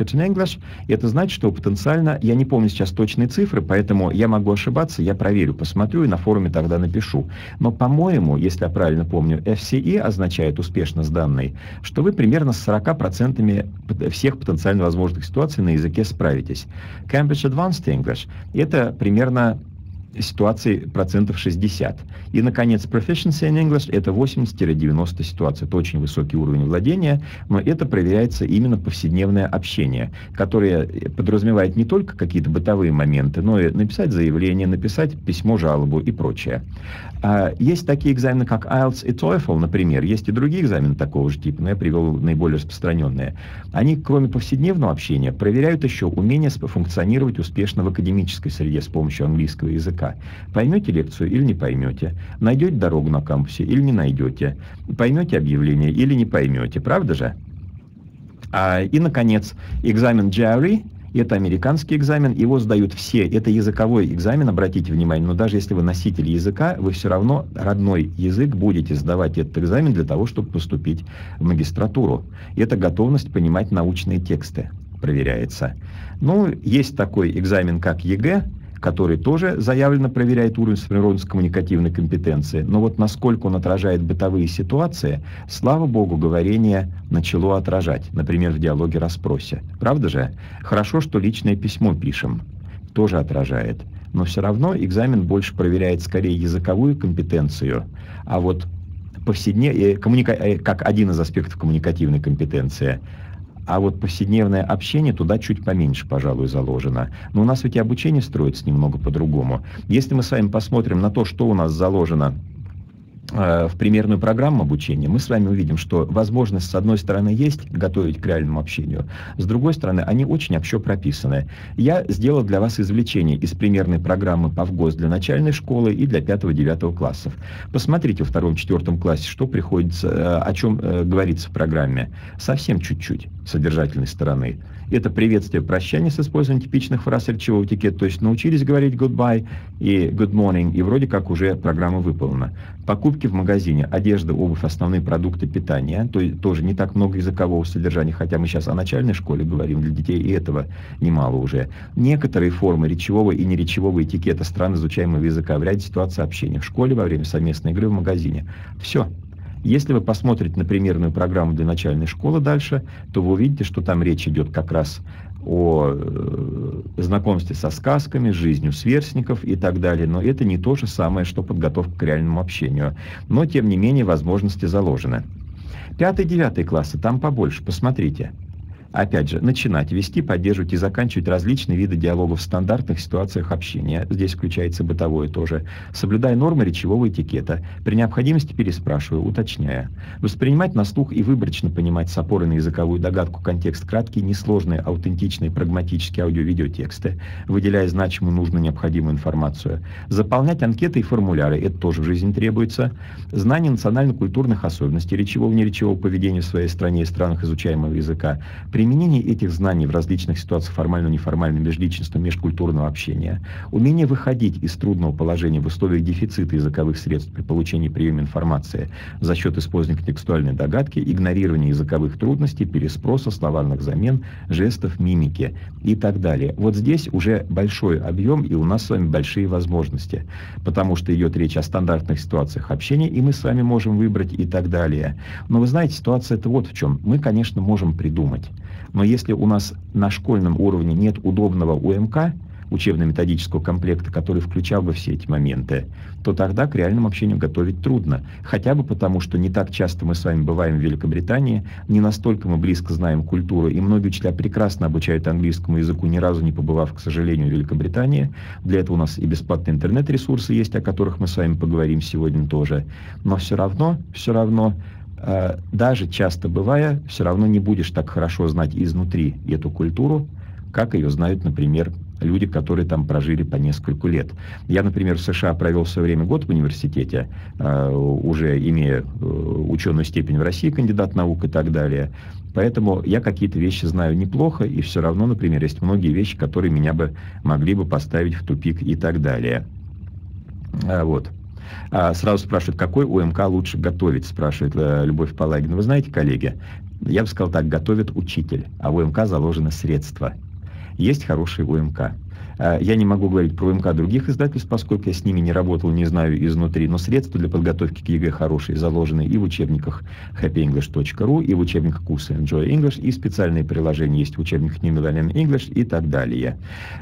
Written English, это значит, что потенциально, я не помню сейчас точные цифры, поэтому я могу ошибаться, я проверю, посмотрю и на форуме тогда напишу. Но, по-моему, если я правильно помню, FCE означает успешно сданный, что вы примерно с 40% всех потенциально возможных ситуаций на языке справитесь. Cambridge Advanced English — это примерно ситуаций процентов 60. И, наконец, Proficiency in English — это 80-90 ситуаций. Это очень высокий уровень владения, но это проверяется именно повседневное общение, которое подразумевает не только какие-то бытовые моменты, но и написать заявление, написать письмо, жалобу и прочее. Есть такие экзамены, как IELTS и TOEFL, например. Есть и другие экзамены такого же типа, но я привел наиболее распространенные. Они, кроме повседневного общения, проверяют еще умение функционировать успешно в академической среде с помощью английского языка. Поймете лекцию или не поймете, найдете дорогу на кампусе или не найдете, поймете объявление или не поймете, правда же? И, наконец, экзамен GRE. Это американский экзамен, его сдают все. Это языковой экзамен, обратите внимание, но даже если вы носитель языка, вы все равно родной язык будете сдавать этот экзамен для того, чтобы поступить в магистратуру. И это готовность понимать научные тексты проверяется. Ну, есть такой экзамен, как ЕГЭ, который тоже заявленно проверяет уровень сформированности коммуникативной компетенции. Но вот насколько он отражает бытовые ситуации, слава богу, говорение начало отражать, например, в диалоге-расспросе. Правда же? Хорошо, что личное письмо пишем, тоже отражает. Но все равно экзамен больше проверяет скорее языковую компетенцию, а вот как один из аспектов коммуникативной компетенции. А вот повседневное общение туда чуть поменьше, пожалуй, заложено. Но у нас ведь и обучение строится немного по-другому. Если мы с вами посмотрим на то, что у нас заложено в примерную программу обучения, мы с вами увидим, что возможность, с одной стороны, есть готовить к реальному общению, с другой стороны, они очень общо прописаны. Я сделал для вас извлечение из примерной программы ПАВГОС для начальной школы и для 5-9 классов. Посмотрите во 2-4 классе, что приходится, о чем говорится в программе. Совсем чуть-чуть содержательной стороны. Это приветствие, прощание с использованием типичных фраз речевого этикета, то есть научились говорить goodbye и good morning, и вроде как уже программа выполнена. Покупки в магазине, одежда, обувь, основные продукты питания, то есть тоже не так много языкового содержания, хотя мы сейчас о начальной школе говорим, для детей и этого немало уже. Некоторые формы речевого и неречевого этикета стран изучаемого языка в ряде ситуаций общения в школе, во время совместной игры в магазине. Все. Если вы посмотрите на примерную программу для начальной школы дальше, то вы увидите, что там речь идет как раз о знакомстве со сказками, жизнью сверстников и так далее. Но это не то же самое, что подготовка к реальному общению. Но, тем не менее, возможности заложены. 5-9 классы, там побольше, посмотрите. Опять же, начинать вести, поддерживать и заканчивать различные виды диалогов в стандартных ситуациях общения. Здесь включается бытовое тоже. Соблюдая нормы речевого этикета. При необходимости переспрашивая, уточняя. Воспринимать на слух и выборочно понимать с опорой на языковую догадку контекст краткие, несложные, аутентичные, прагматические аудио-видеотексты, выделяя значимую, нужную, необходимую информацию. Заполнять анкеты и формуляры. Это тоже в жизни требуется. Знание национально-культурных особенностей речевого и неречевого поведения в своей стране и странах изучаемого языка. Применение этих знаний в различных ситуациях формального, неформального, межличностного, межкультурного общения, умение выходить из трудного положения в условиях дефицита языковых средств при получении и приеме информации за счет использования контекстуальной догадки, игнорирования языковых трудностей, переспроса, словарных замен, жестов, мимики и так далее. Вот здесь уже большой объем, и у нас с вами большие возможности, потому что идет речь о стандартных ситуациях общения, и мы с вами можем выбрать и так далее. Но вы знаете, ситуация это вот в чем. Мы, конечно, можем придумать. Но если у нас на школьном уровне нет удобного УМК, учебно-методического комплекта, который включал бы все эти моменты, то тогда к реальному общению готовить трудно. Хотя бы потому, что не так часто мы с вами бываем в Великобритании, не настолько мы близко знаем культуру, и многие учителя прекрасно обучают английскому языку, ни разу не побывав, к сожалению, в Великобритании. Для этого у нас и бесплатные интернет-ресурсы есть, о которых мы с вами поговорим сегодня тоже. Но все равно, даже часто бывая, все равно не будешь так хорошо знать изнутри эту культуру, как ее знают, например, люди, которые там прожили по несколько лет. Я, например, в США провел в свое время год в университете, уже имея ученую степень в России, кандидат наук и так далее. Поэтому я какие-то вещи знаю неплохо, и все равно, например, есть многие вещи, которые меня бы могли бы поставить в тупик и так далее. Вот. Сразу спрашивают, какой УМК лучше готовить, спрашивает Любовь Палагина. Вы знаете, коллеги, я бы сказал так, готовит учитель, а в УМК заложены средства. Есть хороший УМК. Я не могу говорить про УМК других издательств, поскольку я с ними не работал, не знаю изнутри, но средства для подготовки к ЕГЭ хорошие заложены и в учебниках happyenglish.ru, и в учебниках курса Enjoy English, и специальные приложения есть в учебниках New Millennium English и так далее.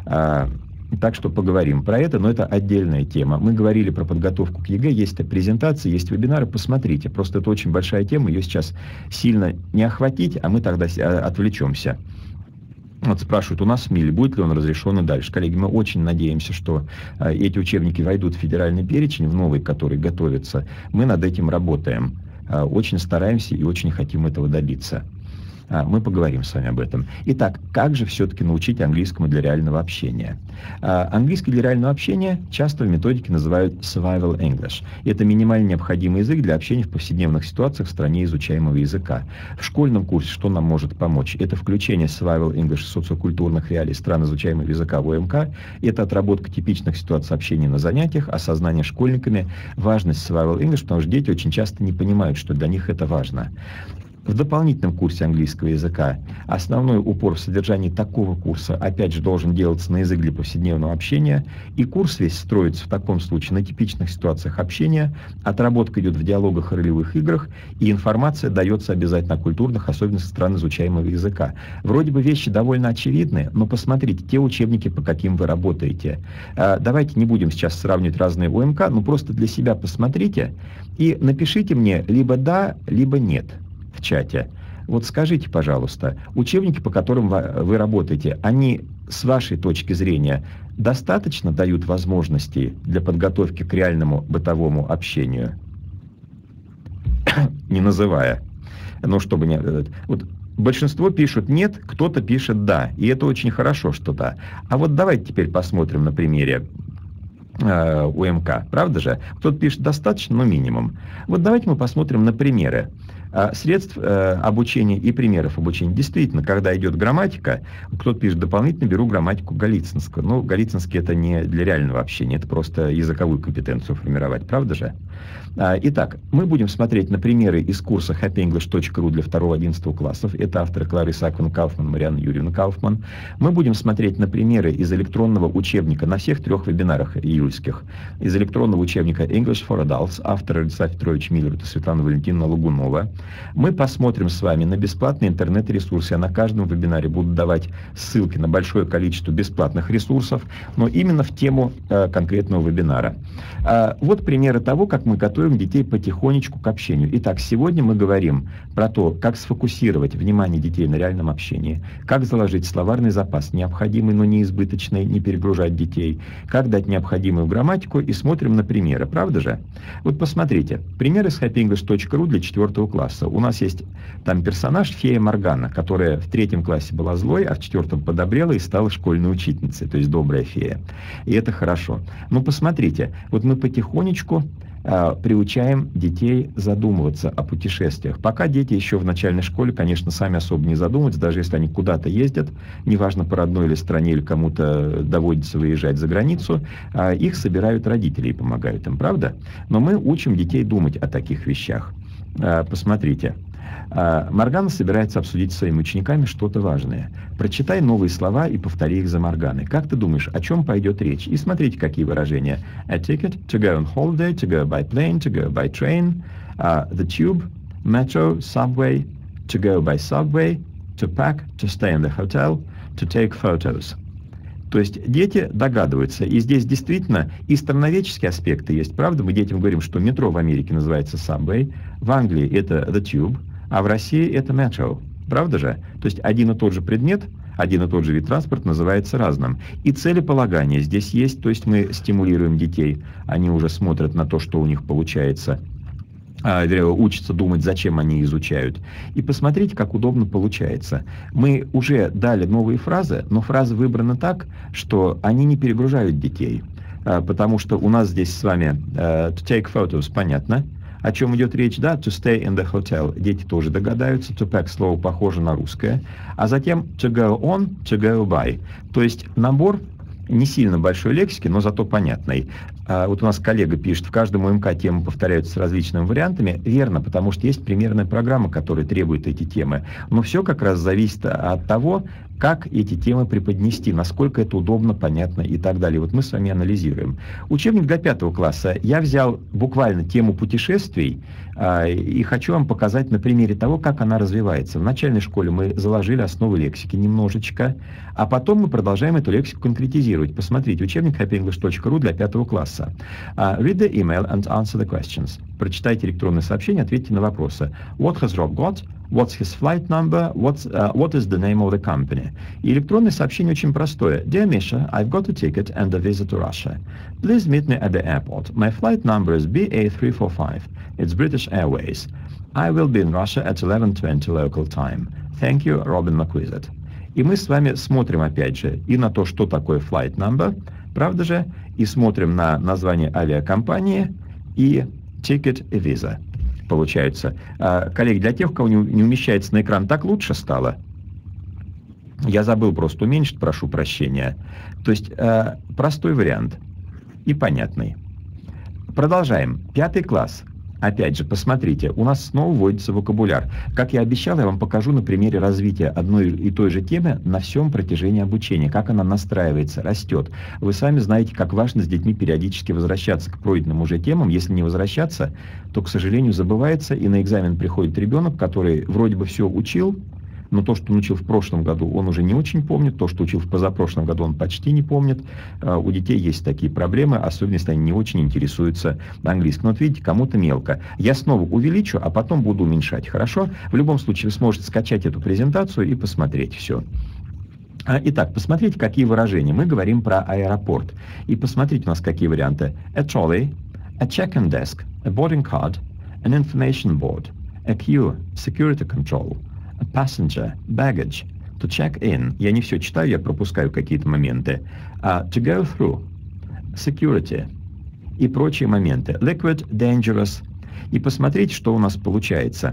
Так что поговорим про это, но это отдельная тема. Мы говорили про подготовку к ЕГЭ, есть презентации, есть вебинары, посмотрите. Просто это очень большая тема, ее сейчас сильно не охватить, а мы тогда отвлечемся. Вот спрашивают, у нас в МИЛе, будет ли он разрешен и дальше. Коллеги, мы очень надеемся, что эти учебники войдут в федеральный перечень, в новый, который готовится. Мы над этим работаем. Очень стараемся и очень хотим этого добиться. Мы поговорим с вами об этом. Итак, как же все-таки научить английскому для реального общения? Английский для реального общения часто в методике называют survival English. Это минимально необходимый язык для общения в повседневных ситуациях в стране изучаемого языка. В школьном курсе что нам может помочь? Это включение survival English социокультурных реалий стран изучаемого языка в ОМК, это отработка типичных ситуаций общения на занятиях, осознание школьниками важность survival English, потому что дети очень часто не понимают, что для них это важно. В дополнительном курсе английского языка основной упор в содержании такого курса, опять же, должен делаться на язык для повседневного общения, и курс весь строится в таком случае на типичных ситуациях общения, отработка идет в диалогах и ролевых играх, и информация дается обязательно о культурных особенностях стран изучаемого языка. Вроде бы вещи довольно очевидны, но посмотрите, те учебники, по каким вы работаете. Давайте не будем сейчас сравнивать разные УМК, но просто для себя посмотрите и напишите мне либо да, либо нет в чате. Вот скажите, пожалуйста, учебники, по которым вы работаете, они с вашей точки зрения достаточно дают возможности для подготовки к реальному бытовому общению? Не называя. Ну, чтобы не... Вот большинство пишут нет, кто-то пишет да. И это очень хорошо, что да. А вот давайте теперь посмотрим на примере УМК. Правда же? Кто-то пишет достаточно, но минимум. Вот давайте мы посмотрим на примеры средств обучения и примеров обучения. Действительно, когда идет грамматика, кто-то пишет дополнительно, беру грамматику Голицынского. Но Голицынский это не для реального общения, это просто языковую компетенцию формировать, правда же? Итак, мы будем смотреть на примеры из курса happyenglish.ru для 2-11 классов. Это авторы Клара Исааковна Кауфман, Марианна Юрьевна Кауфман. Мы будем смотреть на примеры из электронного учебника на всех 3 вебинарах июльских. Из электронного учебника English for Adults, автора Радислав Петрович Миллер и Светлана Валентиновна Лагунова. Мы посмотрим с вами на бесплатные интернет-ресурсы. Я на каждом вебинаре буду давать ссылки на большое количество бесплатных ресурсов, но именно в тему конкретного вебинара. Вот примеры того, как мы готовим детей потихонечку к общению. Итак, сегодня мы говорим про то, как сфокусировать внимание детей на реальном общении, как заложить словарный запас, необходимый, но не избыточный, не перегружать детей, как дать необходимую грамматику, и смотрим на примеры, правда же? Вот посмотрите, примеры с happyenglish.ru для 4 класса. У нас есть там персонаж фея Моргана, которая в 3 классе была злой, а в 4 подобрела и стала школьной учительницей, то есть добрая фея. И это хорошо. Но посмотрите, вот мы потихонечку приучаем детей задумываться о путешествиях. Пока дети еще в начальной школе, конечно, сами особо не задумываются, даже если они куда-то ездят, неважно по родной или стране, или кому-то доводится выезжать за границу, их собирают родители и помогают им, правда? Но мы учим детей думать о таких вещах. Посмотрите. Моргана собирается обсудить с своими учениками что-то важное. Прочитай новые слова и повтори их за Морганой. Как ты думаешь, о чем пойдет речь? И смотрите, какие выражения. A ticket, to go on holiday, to go by plane, to go by train, the tube, metro, subway, to go by subway, to pack, to stay in the hotel, to take photos. То есть дети догадываются, и здесь действительно и страноведческие аспекты есть, правда? Мы детям говорим, что метро в Америке называется subway, в Англии это the tube, а в России это metro, правда же? То есть один и тот же предмет, один и тот же вид транспорта называется разным. И целеполагание здесь есть, то есть мы стимулируем детей, они уже смотрят на то, что у них получается, учатся думать, зачем они изучают. И посмотрите, как удобно получается. Мы уже дали новые фразы, но фразы выбраны так, что они не перегружают детей. Потому что у нас здесь с вами to take photos, понятно. О чем идет речь, да? To stay in the hotel. Дети тоже догадаются. To pack слово похоже на русское. А затем to go on, to go by. То есть набор не сильно большой лексики, но зато понятной. Вот у нас коллега пишет, в каждом УМК темы повторяются с различными вариантами. Верно, потому что есть примерная программа, которая требует эти темы. Но все как раз зависит от того, как эти темы преподнести, насколько это удобно, понятно и так далее. Вот мы с вами анализируем. Учебник для 5 класса. Я взял буквально тему путешествий и хочу вам показать на примере того, как она развивается. В начальной школе мы заложили основы лексики немножечко, а потом мы продолжаем эту лексику конкретизировать. Посмотрите, учебник happyenglish.ru для 5 класса. Read the email and answer the questions. Прочитайте электронное сообщение, ответьте на вопросы. What has Rob got? What's his flight number? What is the name of the company? И электронное сообщение очень простое. Dear Misha, I've got a ticket and a visa to Russia. Please meet me at the airport. My flight number is BA345. It's British Airways. I will be in Russia at 11:20 local time. Thank you, Robin McQuisett. И мы с вами смотрим опять же и на то, что такое flight number, правда же, и смотрим на название авиакомпании и ticket и visa. Получается. Коллеги, для тех, у кого не умещается на экран, так лучше стало? Я забыл просто уменьшить, прошу прощения. То есть простой вариант и понятный. Продолжаем. 5 класс. Опять же, посмотрите, у нас снова вводится вокабуляр. Как я обещал, я вам покажу на примере развития одной и той же темы на всем протяжении обучения, как она настраивается, растет. Вы сами знаете, как важно с детьми периодически возвращаться к пройденным уже темам. Если не возвращаться, то, к сожалению, забывается, и на экзамен приходит ребенок, который вроде бы все учил, но то, что он учил в прошлом году, он уже не очень помнит, то, что учил в позапрошлом году, он почти не помнит. У детей есть такие проблемы, особенно если они не очень интересуются английским. Но вот видите, кому-то мелко. Я снова увеличу, а потом буду уменьшать, хорошо? В любом случае вы сможете скачать эту презентацию и посмотреть все. Итак, посмотрите, какие выражения. Мы говорим про аэропорт. И посмотрите у нас какие варианты. A trolley, a check-in desk, a boarding card, an information board, a queue, security control, a passenger, baggage, to check in. Я не все читаю, я пропускаю какие-то моменты. To go through, security и прочие моменты. Liquid, dangerous. И посмотрите, что у нас получается.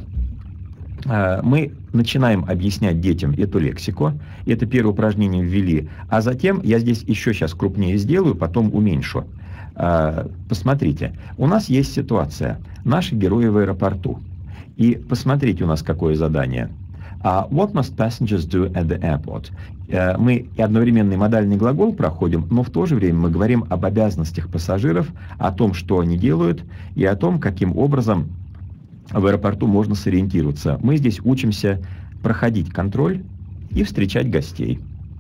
Мы начинаем объяснять детям эту лексику. Это первое упражнение ввели. А затем я здесь еще сейчас крупнее сделаю, потом уменьшу. Посмотрите, у нас есть ситуация. Наши герои в аэропорту. И посмотрите у нас какое задание. What must passengers do at the airport? Мы одновременно и модальный глагол проходим, но в то же время мы говорим об обязанностях пассажиров, о том, что они делают, и о том, каким образом в аэропорту можно сориентироваться. Мы здесь учимся проходить контроль и встречать гостей.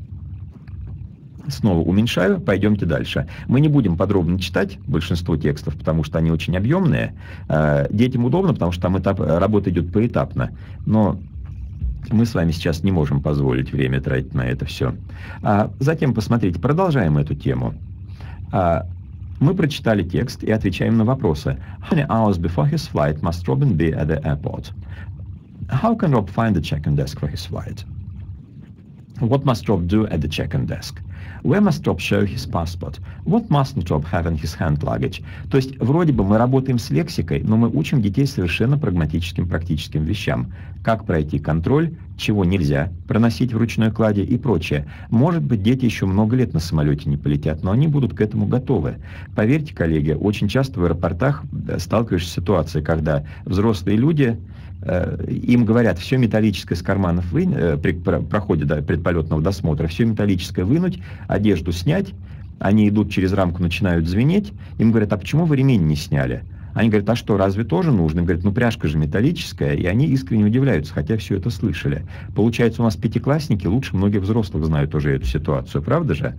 Снова уменьшаю, пойдемте дальше. Мы не будем подробно читать большинство текстов, потому что они очень объемные. Детям удобно, потому что там работа идет поэтапно. Но мы с вами сейчас не можем позволить время тратить на это все. Затем, посмотрите, продолжаем эту тему. Мы прочитали текст и отвечаем на вопросы. How many hours before his flight must Robin be at the airport? How can Rob find the check-in desk for his flight? What must Rob do at the check-in desk? Where must Rob show his passport? What mustn't Rob have in his hand luggage? То есть, вроде бы мы работаем с лексикой, но мы учим детей совершенно прагматическим, практическим вещам. Как пройти контроль, чего нельзя проносить в ручной кладе и прочее. Может быть, дети еще много лет на самолете не полетят, но они будут к этому готовы. Поверьте, коллеги, очень часто в аэропортах сталкиваешься с ситуацией, когда взрослые люди, им говорят, все металлическое с карманов при проходе предполетного досмотра, все металлическое вынуть, одежду снять, они идут через рамку, начинают звенеть, им говорят, а почему вы ремень не сняли? Они говорят, а что, разве тоже нужно? Говорят, ну пряжка же металлическая, и они искренне удивляются, хотя все это слышали. Получается, у нас пятиклассники лучше многих взрослых знают уже эту ситуацию, правда же?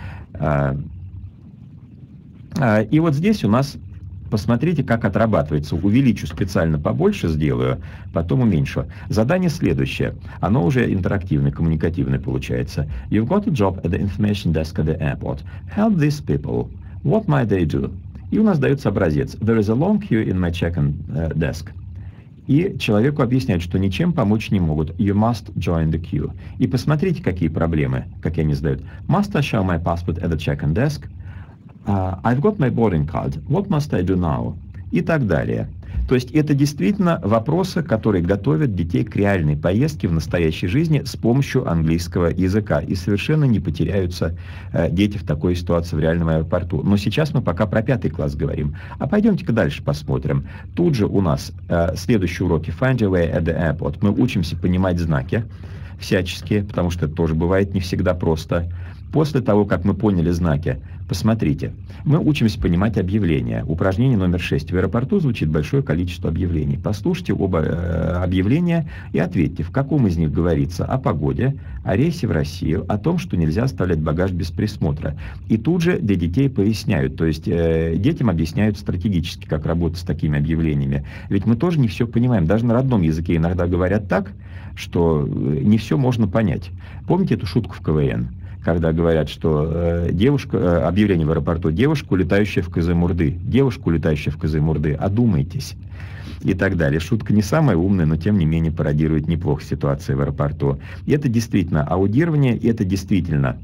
И вот здесь у нас, посмотрите, как отрабатывается. Увеличу специально побольше, сделаю, потом уменьшу. Задание следующее. Оно уже интерактивное, коммуникативное получается. You've got a job at the information desk at the airport. Help these people. What might they do? И у нас дается образец. There is a long queue in my check-in desk. И человеку объясняют, что ничем помочь не могут. You must join the queue. И посмотрите, какие проблемы, как они задают. Must I show my passport at the check-in desk? I've got my boarding card. What must I do now? И так далее. То есть это действительно вопросы, которые готовят детей к реальной поездке в настоящей жизни с помощью английского языка. И совершенно не потеряются дети в такой ситуации в реальном аэропорту. Но сейчас мы пока про 5 класс говорим. А пойдемте-ка дальше посмотрим. Тут же у нас следующие уроки Find your way at the airport. Мы учимся понимать знаки всяческие, потому что это тоже бывает не всегда просто. После того, как мы поняли знаки, посмотрите, мы учимся понимать объявления. Упражнение номер 6. В аэропорту звучит большое количество объявлений. Послушайте оба объявления и ответьте, в каком из них говорится о погоде, о рейсе в Россию, о том, что нельзя оставлять багаж без присмотра. И тут же для детей поясняют, то есть детям объясняют стратегически, как работать с такими объявлениями. Ведь мы тоже не все понимаем. Даже на родном языке иногда говорят так, что не все можно понять. Помните эту шутку в КВН? Когда говорят, что девушка, объявление в аэропорту, девушка, улетающая в Кызылмурды, девушка, улетающая в Кызылмурды, одумайтесь. И так далее. Шутка не самая умная, но тем не менее пародирует неплохо ситуацию в аэропорту. И это действительно аудирование, и это действительно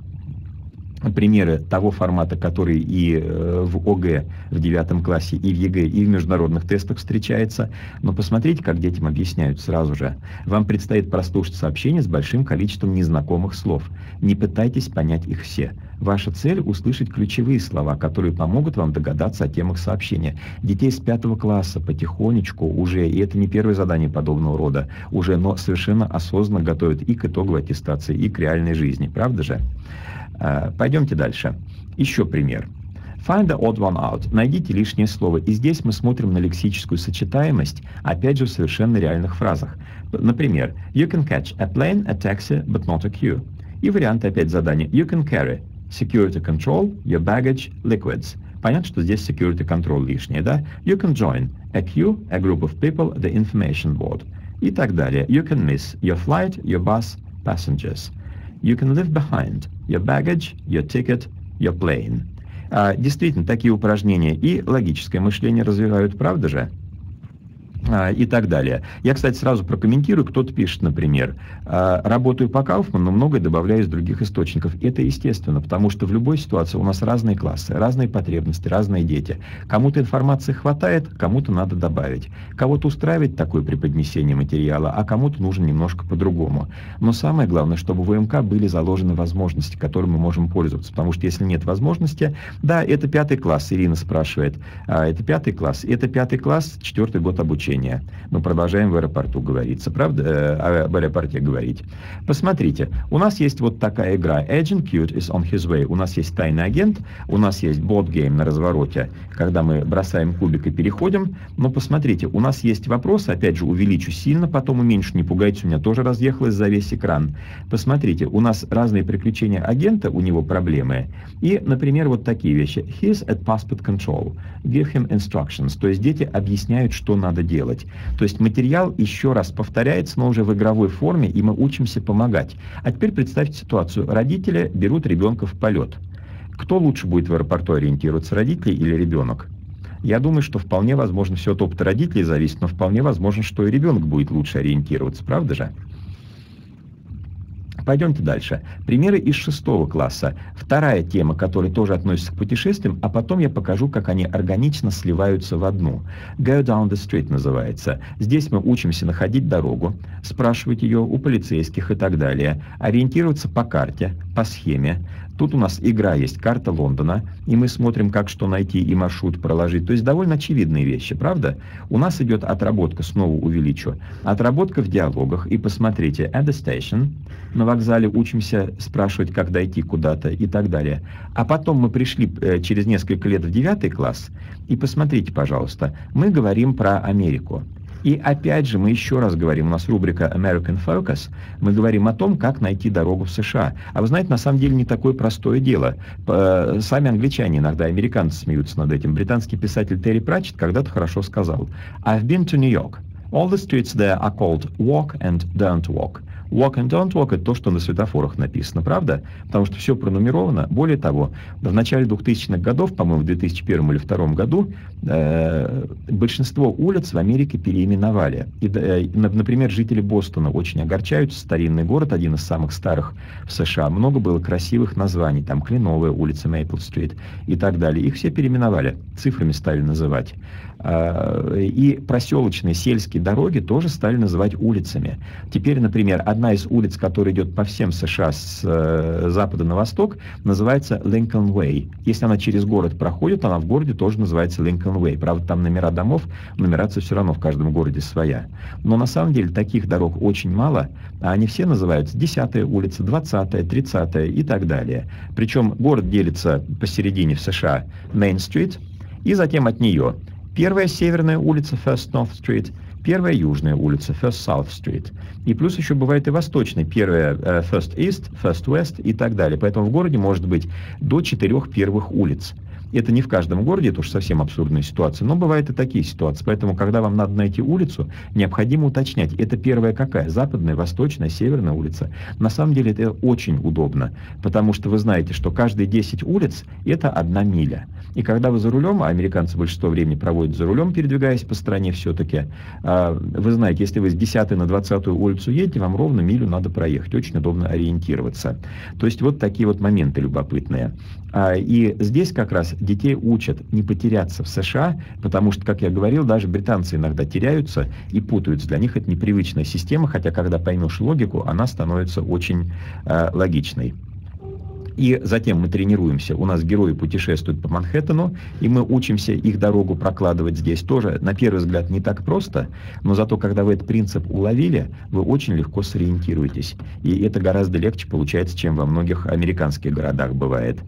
примеры того формата, который и в ОГЭ в 9 классе, и в ЕГЭ, и в международных тестах встречается. Но посмотрите, как детям объясняют сразу же. Вам предстоит прослушать сообщение с большим количеством незнакомых слов. Не пытайтесь понять их все. Ваша цель — услышать ключевые слова, которые помогут вам догадаться о темах сообщения. Детей с 5 класса потихонечку уже, и это не первое задание подобного рода, уже, но совершенно осознанно готовят и к итоговой аттестации, и к реальной жизни. Правда же? Пойдемте дальше. Еще пример. Find the odd one out. Найдите лишнее слово. И здесь мы смотрим на лексическую сочетаемость, опять же, в совершенно реальных фразах. Например, you can catch a plane, a taxi, but not a queue. И варианты опять задания. You can carry security control, your baggage, liquids. Понятно, что здесь security control лишнее, да? You can join a queue, a group of people, the information board. И так далее. You can miss your flight, your bus, passengers. You can leave behind your baggage, your ticket, your plane. Действительно, такие упражнения и логическое мышление развивают, правда же? И так далее. Я, кстати, сразу прокомментирую. Кто-то пишет, например, работаю по Кауфману, но многое добавляю из других источников. Это естественно, потому что в любой ситуации у нас разные классы, разные потребности, разные дети. Кому-то информации хватает, кому-то надо добавить. Кого-то устраивает такое преподнесение материала, а кому-то нужно немножко по-другому. Но самое главное, чтобы в УМК были заложены возможности, которыми мы можем пользоваться. Потому что если нет возможности, да, это 5 класс, Ирина спрашивает, это 5 класс, это 5 класс, 4-й год обучения. Мы продолжаем в аэропорту говориться, правда? Об аэропорте говорить. Посмотрите, у нас есть вот такая игра. Agent Cute is on his way. У нас есть тайный агент, у нас есть board game на развороте, когда мы бросаем кубик и переходим. Но посмотрите, у нас есть вопросы, опять же, увеличу сильно, потом уменьшу, не пугайтесь, у меня тоже разъехалось за весь экран. Посмотрите, у нас разные приключения агента, у него проблемы. И, например, вот такие вещи. He's at passport control. Give him instructions. То есть дети объясняют, что надо делать. То есть материал еще раз повторяется, но уже в игровой форме, и мы учимся помогать. А теперь представьте ситуацию. Родители берут ребенка в полет. Кто лучше будет в аэропорту ориентироваться, родители или ребенок? Я думаю, что вполне возможно, все от опыта родителей зависит, но вполне возможно, что и ребенок будет лучше ориентироваться, правда же? Пойдемте дальше. Примеры из 6 класса. Вторая тема, которая тоже относится к путешествиям, а потом я покажу, как они органично сливаются в одну. Go down the street называется. Здесь мы учимся находить дорогу, спрашивать ее у полицейских и так далее, ориентироваться по карте, по схеме. Тут у нас игра есть, карта Лондона, и мы смотрим, как что найти и маршрут проложить. То есть довольно очевидные вещи, правда? У нас идет отработка, снова увеличу, отработка в диалогах. И посмотрите, at the station, на вокзале учимся спрашивать, как дойти куда-то и так далее. А потом мы пришли через несколько лет в 9 класс, и посмотрите, пожалуйста, мы говорим про Америку. И опять же, мы еще раз говорим, у нас рубрика American Focus, мы говорим о том, как найти дорогу в США. А вы знаете, на самом деле не такое простое дело. Сами англичане, иногда американцы смеются над этим. Британский писатель Терри Пратчетт когда-то хорошо сказал: I've been to New York. All the streets there are called walk and don't walk. Walk and don't walk — это то, что на светофорах написано, правда? Потому что все пронумеровано. Более того, в начале 2000-х годов, по-моему, в 2001 или 2002 году, большинство улиц в Америке переименовали. И, например, жители Бостона очень огорчаются. Старинный город, один из самых старых в США. Много было красивых названий. Там Кленовая улица, Мейпл-стрит и так далее. Их все переименовали. Цифрами стали называть. И проселочные, сельские дороги тоже стали называть улицами. Теперь, например, одна из улиц, которая идет по всем США с запада на восток, называется Lincoln Way. Если она через город проходит, она в городе тоже называется Lincoln Way. Правда, там номера домов, нумерация все равно в каждом городе своя. Но на самом деле таких дорог очень мало, а они все называются 10-я улица, 20-я, 30-я и так далее. Причем город делится посередине в США Main Street, и затем от нее первая северная улица First North Street, первая южная улица First South Street. И плюс еще бывает и восточная, первая First East, First West и так далее. Поэтому в городе может быть до 4 первых улиц. Это не в каждом городе, это уж совсем абсурдная ситуация, но бывают и такие ситуации. Поэтому, когда вам надо найти улицу, необходимо уточнять, это первая какая? Западная, восточная, северная улица. На самом деле это очень удобно, потому что вы знаете, что каждые 10 улиц — это 1 миля. И когда вы за рулем, а американцы большинство времени проводят за рулем, передвигаясь по стране все-таки, вы знаете, если вы с 10 на 20 улицу едете, вам ровно милю надо проехать. Очень удобно ориентироваться. То есть вот такие вот моменты любопытные. И здесь как раз детей учат не потеряться в США, потому что, как я говорил, даже британцы иногда теряются и путаются. Для них это непривычная система, хотя когда поймешь логику, она становится очень логичной. И затем мы тренируемся. У нас герои путешествуют по Манхэттену, и мы учимся их дорогу прокладывать здесь тоже. На первый взгляд не так просто, но зато, когда вы этот принцип уловили, вы очень легко сориентируетесь. И это гораздо легче получается, чем во многих американских городах бывает.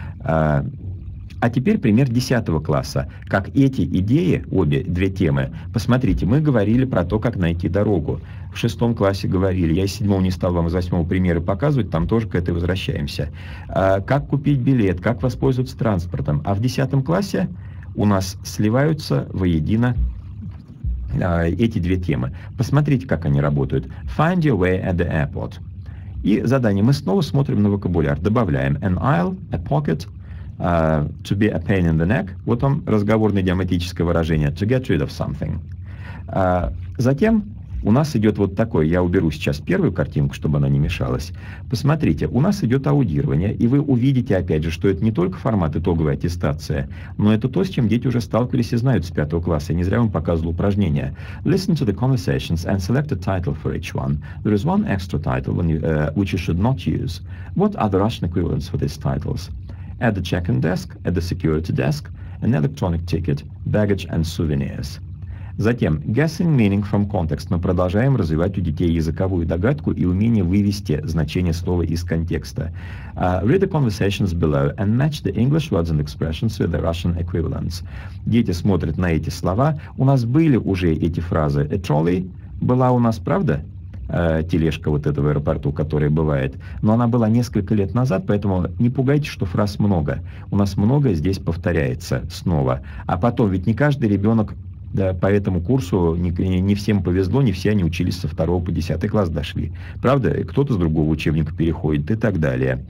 А теперь пример 10 класса. Как эти идеи, две темы, посмотрите, мы говорили про то, как найти дорогу. В 6 классе говорили, я из 7 не стал вам из 8 примеры показывать, там тоже к этой возвращаемся. Как купить билет, как воспользоваться транспортом. А в 10 классе у нас сливаются воедино эти две темы. Посмотрите, как они работают. Find your way at the airport. И задание. Мы снова смотрим на вокабуляр. Добавляем an aisle, a pocket, to be a pain in the neck. Вот он, разговорное идиоматическое выражение. To get rid of something. Затем у нас идет вот такое. Я уберу сейчас первую картинку, чтобы она не мешалась. Посмотрите, у нас идет аудирование, и вы увидите, опять же, что это не только формат итоговой аттестации, но это то, с чем дети уже сталкивались и знают с 5 класса. Я не зря вам показывал упражнение. Listen to the conversations and select a title for each one. There is one extra title which you should not use. What are the Russian equivalents for these titles? At the check-in desk, at the security desk, an electronic ticket, baggage and souvenirs. Затем, guessing meaning from context. Мы продолжаем развивать у детей языковую догадку и умение вывести значение слова из контекста. Read the conversations below and match the English words and expressions with the Russian equivalents. Дети смотрят на эти слова. У нас были уже эти фразы. A trolley была у нас, правда? Тележка вот этого аэропорту, которая бывает. Но она была несколько лет назад, поэтому не пугайтесь, что фраз много. У нас многое здесь повторяется снова. А потом, ведь не каждый ребенок по этому курсу, не всем повезло, не все они учились со 2 по 10 класс дошли. Правда? Кто-то с другого учебника переходит и так далее.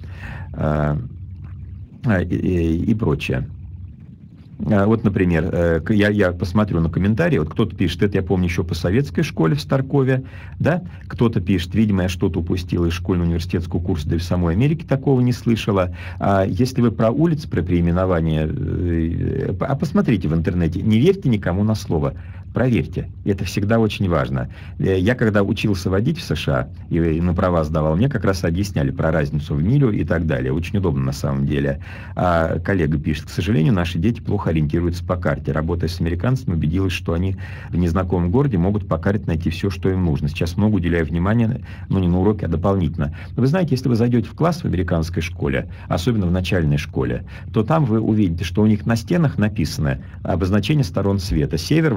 И прочее. Вот, например, я посмотрю на комментарии, вот кто-то пишет, это я помню еще по советской школе в Старкове, да, кто-то пишет, видимо, я что-то упустил из школьно-университетского курса, да и в самой Америке такого не слышала. Если вы про улицы, про переименование, посмотрите в интернете, не верьте никому на слово. Проверьте, это всегда очень важно. Я когда учился водить в США и на права сдавал, мне как раз объясняли про разницу в милю и так далее. Очень удобно на самом деле. Коллега пишет, к сожалению, наши дети плохо ориентируются по карте. Работая с американцами, убедилась, что они в незнакомом городе могут по карте найти все, что им нужно. Сейчас много уделяю внимания, но не на уроке, а дополнительно. Но вы знаете, если вы зайдете в класс в американской школе, особенно в начальной школе, то там вы увидите, что у них на стенах написано обозначение сторон света. Север, восток,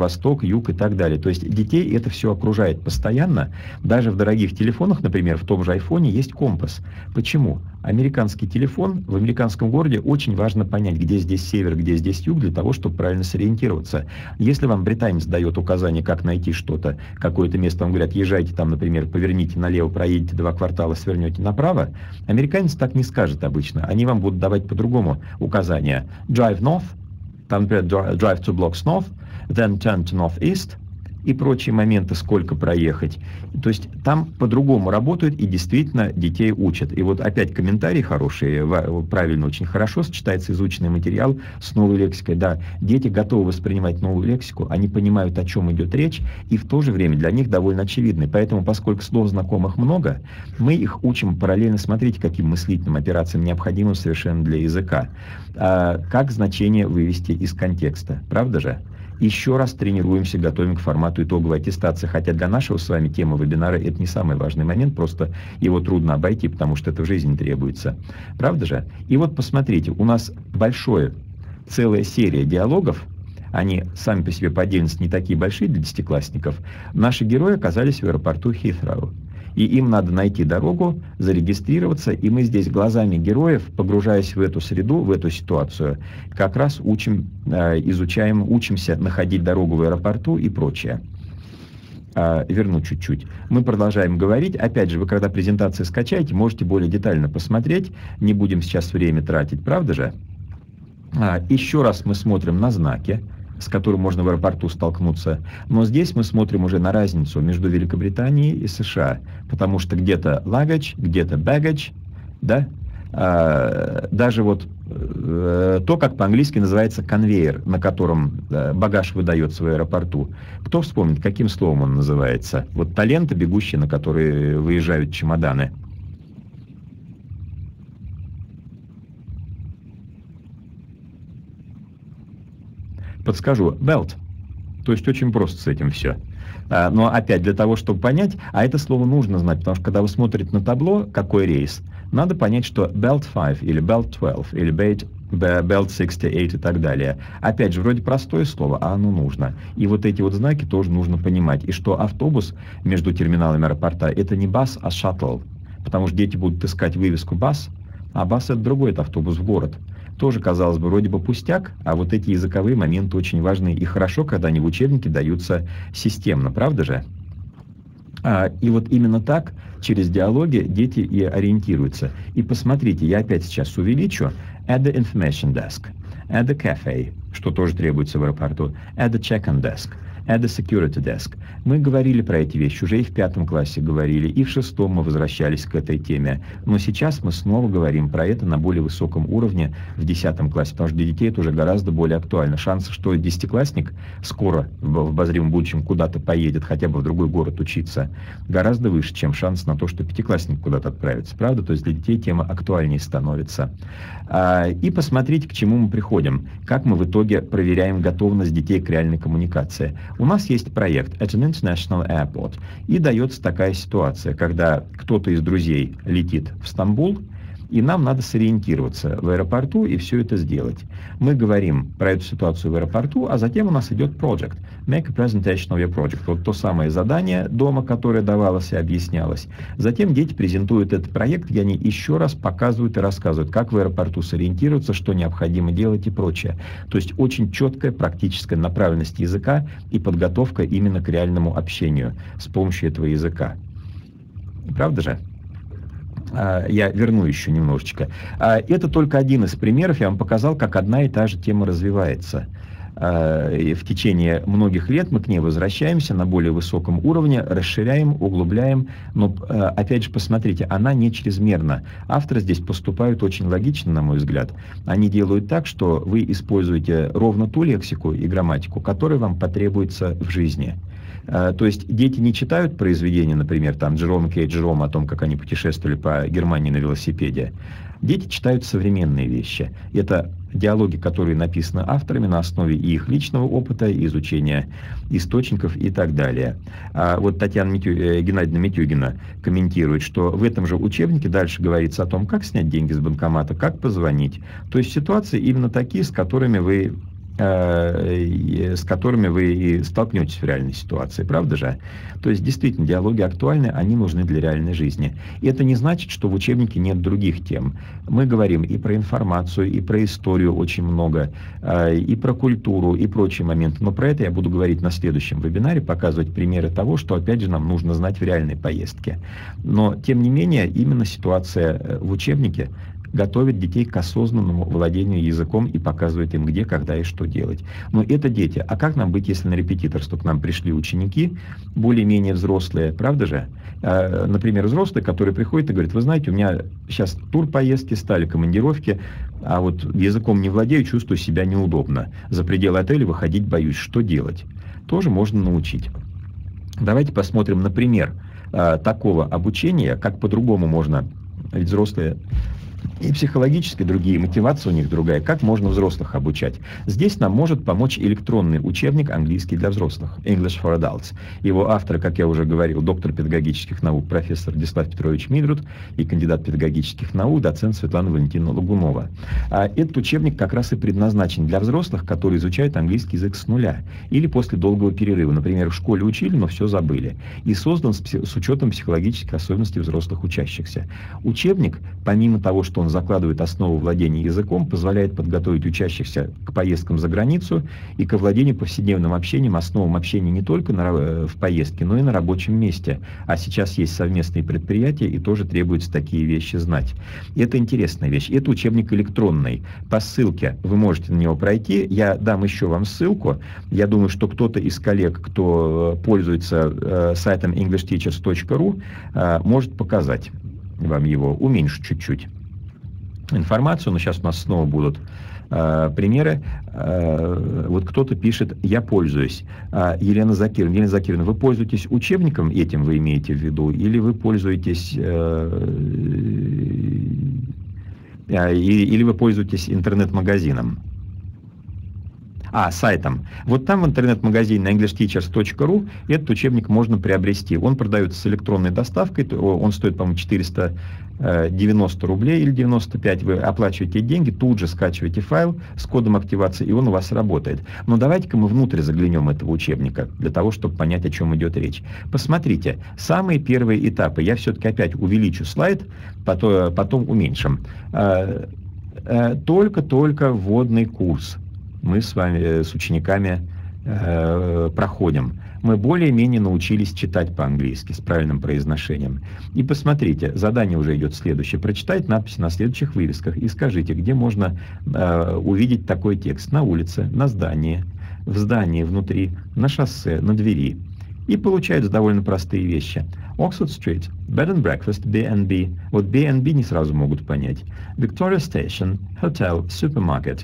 юг и так далее. То есть детей это все окружает постоянно. Даже в дорогих телефонах, например, в том же айфоне есть компас. Почему? Американский телефон в американском городе очень важно понять, где здесь север, где здесь юг, для того, чтобы правильно сориентироваться. Если вам британец дает указание, как найти что-то, какое-то место, вам говорят, езжайте там, например, поверните налево, проедете 2 квартала, свернете направо, американец так не скажет обычно. Они вам будут давать по-другому указания. Drive north, там, например, drive 2 blocks north, then turn to northeast, и прочие моменты, сколько проехать. То есть там по-другому работают и действительно детей учат. И вот опять комментарий хороший, правильно, очень хорошо сочетается изученный материал с новой лексикой. Да, дети готовы воспринимать новую лексику, они понимают, о чем идет речь, и в то же время для них довольно очевидны. Поэтому, поскольку слов знакомых много, мы их учим параллельно, смотрите, каким мыслительным операциям необходимым совершенно для языка. Как значение вывести из контекста, правда же? Еще раз тренируемся, готовим к формату итоговой аттестации, хотя для нашего с вами темы вебинара это не самый важный момент, просто его трудно обойти, потому что это в жизни требуется. Правда же? И вот посмотрите, у нас целая серия диалогов, они сами по себе по отдельности не такие большие для десятиклассников. Наши герои оказались в аэропорту Хитроу. И им надо найти дорогу, зарегистрироваться, и мы здесь глазами героев, погружаясь в эту среду, в эту ситуацию, как раз учимся находить дорогу в аэропорту и прочее. Верну чуть-чуть. Мы продолжаем говорить. Опять же, вы когда презентации скачаете, можете более детально посмотреть. Не будем сейчас время тратить, правда же? Еще раз мы смотрим на знаки, с которым можно в аэропорту столкнуться. Но здесь мы смотрим уже на разницу между Великобританией и США, потому что где-то luggage, где-то baggage, да? Даже вот то, как по-английски называется конвейер, на котором багаж выдается в аэропорту. Кто вспомнит, каким словом он называется? Вот та лента, бегущая, на которой выезжают чемоданы. Подскажу, belt. То есть очень просто с этим все. Но опять для того, чтобы понять, это слово нужно знать, потому что когда вы смотрите на табло, какой рейс, надо понять, что belt 5 или belt 12 или belt 68 и так далее. Опять же, вроде простое слово, а оно нужно. И вот эти вот знаки тоже нужно понимать. И что автобус между терминалами аэропорта это не бас, а шаттл. Потому что дети будут искать вывеску бас, а бас это другой, это автобус в город. Тоже, казалось бы, вроде бы пустяк, а вот эти языковые моменты очень важны и хорошо, когда они в учебнике даются системно, правда же? И вот именно так, через диалоги, дети и ориентируются. И посмотрите, я опять сейчас увеличу. At the information desk, at the cafe, что тоже требуется в аэропорту, at the check-in desk, at the security desk. Мы говорили про эти вещи, уже и в 5 классе говорили, и в 6 мы возвращались к этой теме. Но сейчас мы снова говорим про это на более высоком уровне в 10 классе, потому что для детей это уже гораздо более актуально. Шансы, что 10-классник скоро в обозримом будущем куда-то поедет, хотя бы в другой город учиться, гораздо выше, чем шанс на то, что 5-классник куда-то отправится. Правда? То есть для детей тема актуальнее становится. И посмотрите, к чему мы приходим. Как мы в итоге проверяем готовность детей к реальной коммуникации. У нас есть проект at an international airport, и дается такая ситуация, когда кто-то из друзей летит в Стамбул, и нам надо сориентироваться в аэропорту и все это сделать. Мы говорим про эту ситуацию в аэропорту, а затем у нас идет project. Make a presentation of your project. Вот то самое задание дома, которое давалось и объяснялось. Затем дети презентуют этот проект, и они еще раз показывают и рассказывают, как в аэропорту сориентироваться, что необходимо делать и прочее. То есть очень четкая практическая направленность языка и подготовка именно к реальному общению с помощью этого языка. Правда же? Я верну еще немножечко. Это только один из примеров. Я вам показал, как одна и та же тема развивается. В течение многих лет мы к ней возвращаемся на более высоком уровне, расширяем, углубляем. Но, опять же, посмотрите, она не чрезмерна. Авторы здесь поступают очень логично, на мой взгляд. Они делают так, что вы используете ровно ту лексику и грамматику, которая вам потребуется в жизни. То есть дети не читают произведения, например, там Джерома Кей Джерома о том, как они путешествовали по Германии на велосипеде. Дети читают современные вещи. Это диалоги, которые написаны авторами на основе и их личного опыта, и изучения источников и так далее. Вот Татьяна Геннадьевна Митюгина комментирует, что в этом же учебнике дальше говорится о том, как снять деньги с банкомата, как позвонить. То есть ситуации именно такие, с которыми вы с которыми вы и столкнетесь в реальной ситуации, правда же? То есть, действительно, диалоги актуальны, они нужны для реальной жизни. И это не значит, что в учебнике нет других тем. Мы говорим и про информацию, и про историю очень много, и про культуру, и прочие моменты. Но про это я буду говорить на следующем вебинаре, показывать примеры того, что, опять же, нам нужно знать в реальной поездке. Но, тем не менее, именно ситуация в учебнике готовит детей к осознанному владению языком и показывает им, где, когда и что делать. Но это дети. А как нам быть, если на репетиторство к нам пришли ученики, более-менее взрослые, правда же? Например, взрослые, которые приходят и говорят: вы знаете, у меня сейчас тур поездки стали, командировки, а вот языком не владею, чувствую себя неудобно. За пределы отеля выходить боюсь. Что делать? Тоже можно научить. Давайте посмотрим на пример такого обучения, как по-другому можно, ведь взрослые и психологически другие, мотивация у них другая. Как можно взрослых обучать? Здесь нам может помочь электронный учебник «Английский для взрослых» English for Adults. Его автор, как я уже говорил, доктор педагогических наук профессор Дислав Петрович Мидрут и кандидат педагогических наук доцент Светлана Валентиновна Лагунова. Этот учебник как раз и предназначен для взрослых, которые изучают английский язык с нуля или после долгого перерыва. Например, в школе учили, но все забыли. И создан с учетом психологических особенностей взрослых учащихся. Учебник, помимо того, что он закладывает основу владения языком, позволяет подготовить учащихся к поездкам за границу и к овладению повседневным общением, основам общения не только в поездке, но и на рабочем месте. А сейчас есть совместные предприятия, и тоже требуется такие вещи знать. И это интересная вещь. Это учебник электронный. По ссылке вы можете на него пройти. Я дам еще вам ссылку. Я думаю, что кто-то из коллег, кто пользуется сайтом englishteachers.ru, может показать вам его. Уменьшу чуть-чуть информацию, но сейчас у нас снова будут примеры. Вот кто-то пишет: я пользуюсь. Елена Закировна, вы пользуетесь учебником этим, вы имеете в виду, или вы пользуетесь или вы пользуетесь интернет-магазином? Сайтом. Вот там в интернет-магазине на englishteachers.ru этот учебник можно приобрести. Он продается с электронной доставкой, он стоит, по-моему, 490 рублей или 95. Вы оплачиваете деньги, тут же скачиваете файл с кодом активации, и он у вас работает. Но давайте-ка мы внутрь заглянем этого учебника, для того, чтобы понять, о чем идет речь. Посмотрите, самые первые этапы. Я все-таки опять увеличу слайд, потом уменьшим. Только вводный курс мы с вами, с учениками проходим. Мы более-менее научились читать по-английски с правильным произношением. И посмотрите, задание уже идет следующее. Прочитать надписи на следующих вывесках и скажите, где можно увидеть такой текст. На улице, на здании, в здании внутри, на шоссе, на двери. И получаются довольно простые вещи. Oxford Street, Bed and Breakfast, B&B. Вот B&B не сразу могут понять. Victoria Station, Hotel, Supermarket.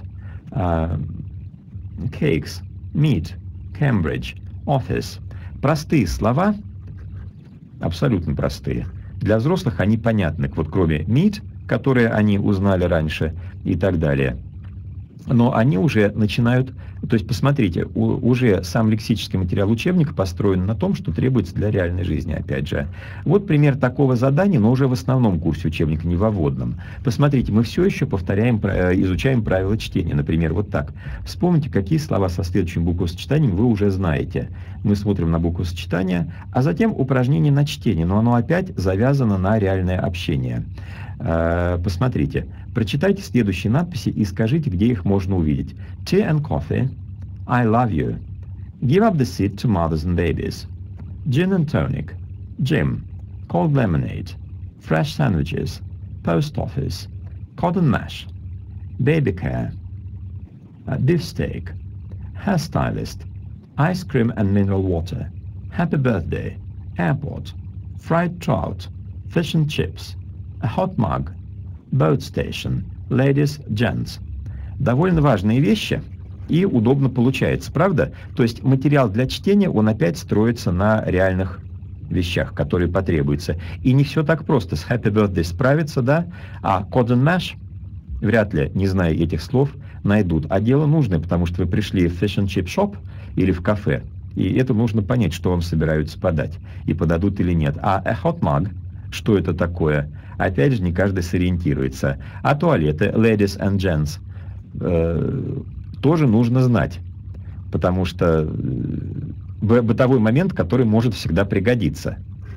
Cakes, meat, Cambridge, office. Простые слова, абсолютно простые. Для взрослых они понятны, вот кроме meat, которые они узнали раньше и так далее. Но они уже начинают, то есть посмотрите, уже сам лексический материал учебника построен на том, что требуется для реальной жизни, опять же. Вот пример такого задания, но уже в основном курсе учебника, не во вводном. Посмотрите, мы все еще изучаем правила чтения, например, вот так. Вспомните, какие слова со следующим буквосочетанием вы уже знаете. Мы смотрим на буквосочетание, а затем упражнение на чтение, но оно опять завязано на реальное общение. Посмотрите, прочитайте следующие надписи и скажите, где их можно увидеть. Tea and coffee, I love you. Give up the seat to mothers and babies. Gin and tonic, gym. Cold lemonade, fresh sandwiches, post office, cotton mash, baby care, beef steak, hairstylist, ice cream and mineral water, happy birthday, airport, fried trout, fish and chips, a hot mug, boat station, ladies, gents. Довольно важные вещи и удобно получается, правда? То есть материал для чтения, он опять строится на реальных вещах, которые потребуются. И не все так просто. С Happy Birthday справиться, да? А Cotton Mash вряд ли, не зная этих слов, найдут. А дело нужное, потому что вы пришли в Fish and Chip Shop или в кафе, и это нужно понять, что вам собираются подать, и подадут или нет. А a hot mug, что это такое? Опять же, не каждый сориентируется. А туалеты, ladies and gents, тоже нужно знать, потому что бытовой момент, который может всегда пригодиться.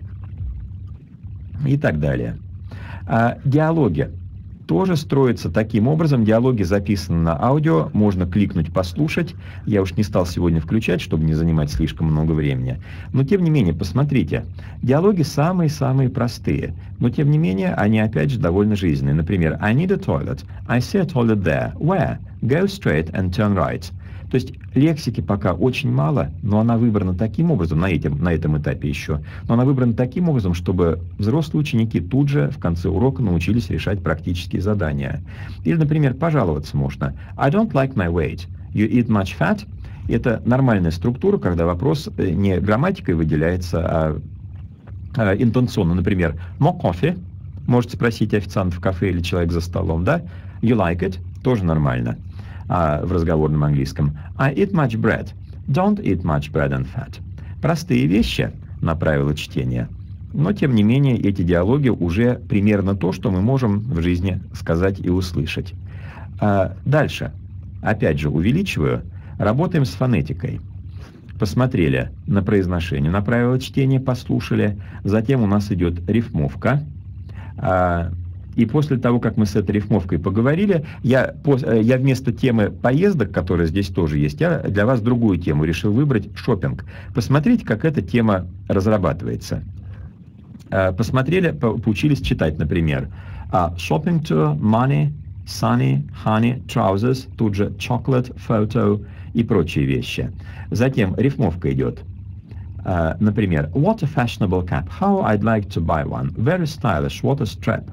И так далее. Диалоги тоже строятся таким образом. Диалоги записаны на аудио, можно кликнуть «Послушать». Я уж не стал сегодня включать, чтобы не занимать слишком много времени. Но тем не менее, посмотрите, диалоги самые-самые простые. Но тем не менее, они опять же довольно жизненные. Например, I need a toilet. I see a toilet there. Where? Go straight and turn right. То есть лексики пока очень мало, но она выбрана таким образом, на этом этапе еще, но она выбрана таким образом, чтобы взрослые ученики тут же в конце урока научились решать практические задания. Или, например, пожаловаться можно. I don't like my weight. You eat much fat? Это нормальная структура, когда вопрос не грамматикой выделяется, а интонационно. Например, more coffee? Можете спросить официанта в кафе или человек за столом, да? You like it? Тоже нормально. В разговорном английском. I eat much bread. Don't eat much bread and fat. Простые вещи на правила чтения. Но, тем не менее, эти диалоги уже примерно то, что мы можем в жизни сказать и услышать. Дальше. Опять же, увеличиваю. Работаем с фонетикой. Посмотрели на произношение, на правила чтения, послушали. Затем у нас идет рифмовка. И после того, как мы с этой рифмовкой поговорили, я вместо темы поездок, которая здесь тоже есть, я для вас другую тему решил выбрать — шопинг. Посмотрите, как эта тема разрабатывается. Посмотрели, поучились читать, например, shopping tour, money, sunny, honey, trousers, тут же chocolate, photo и прочие вещи. Затем рифмовка идет. Например, what a fashionable cap, how I'd like to buy one, very stylish, what a strap.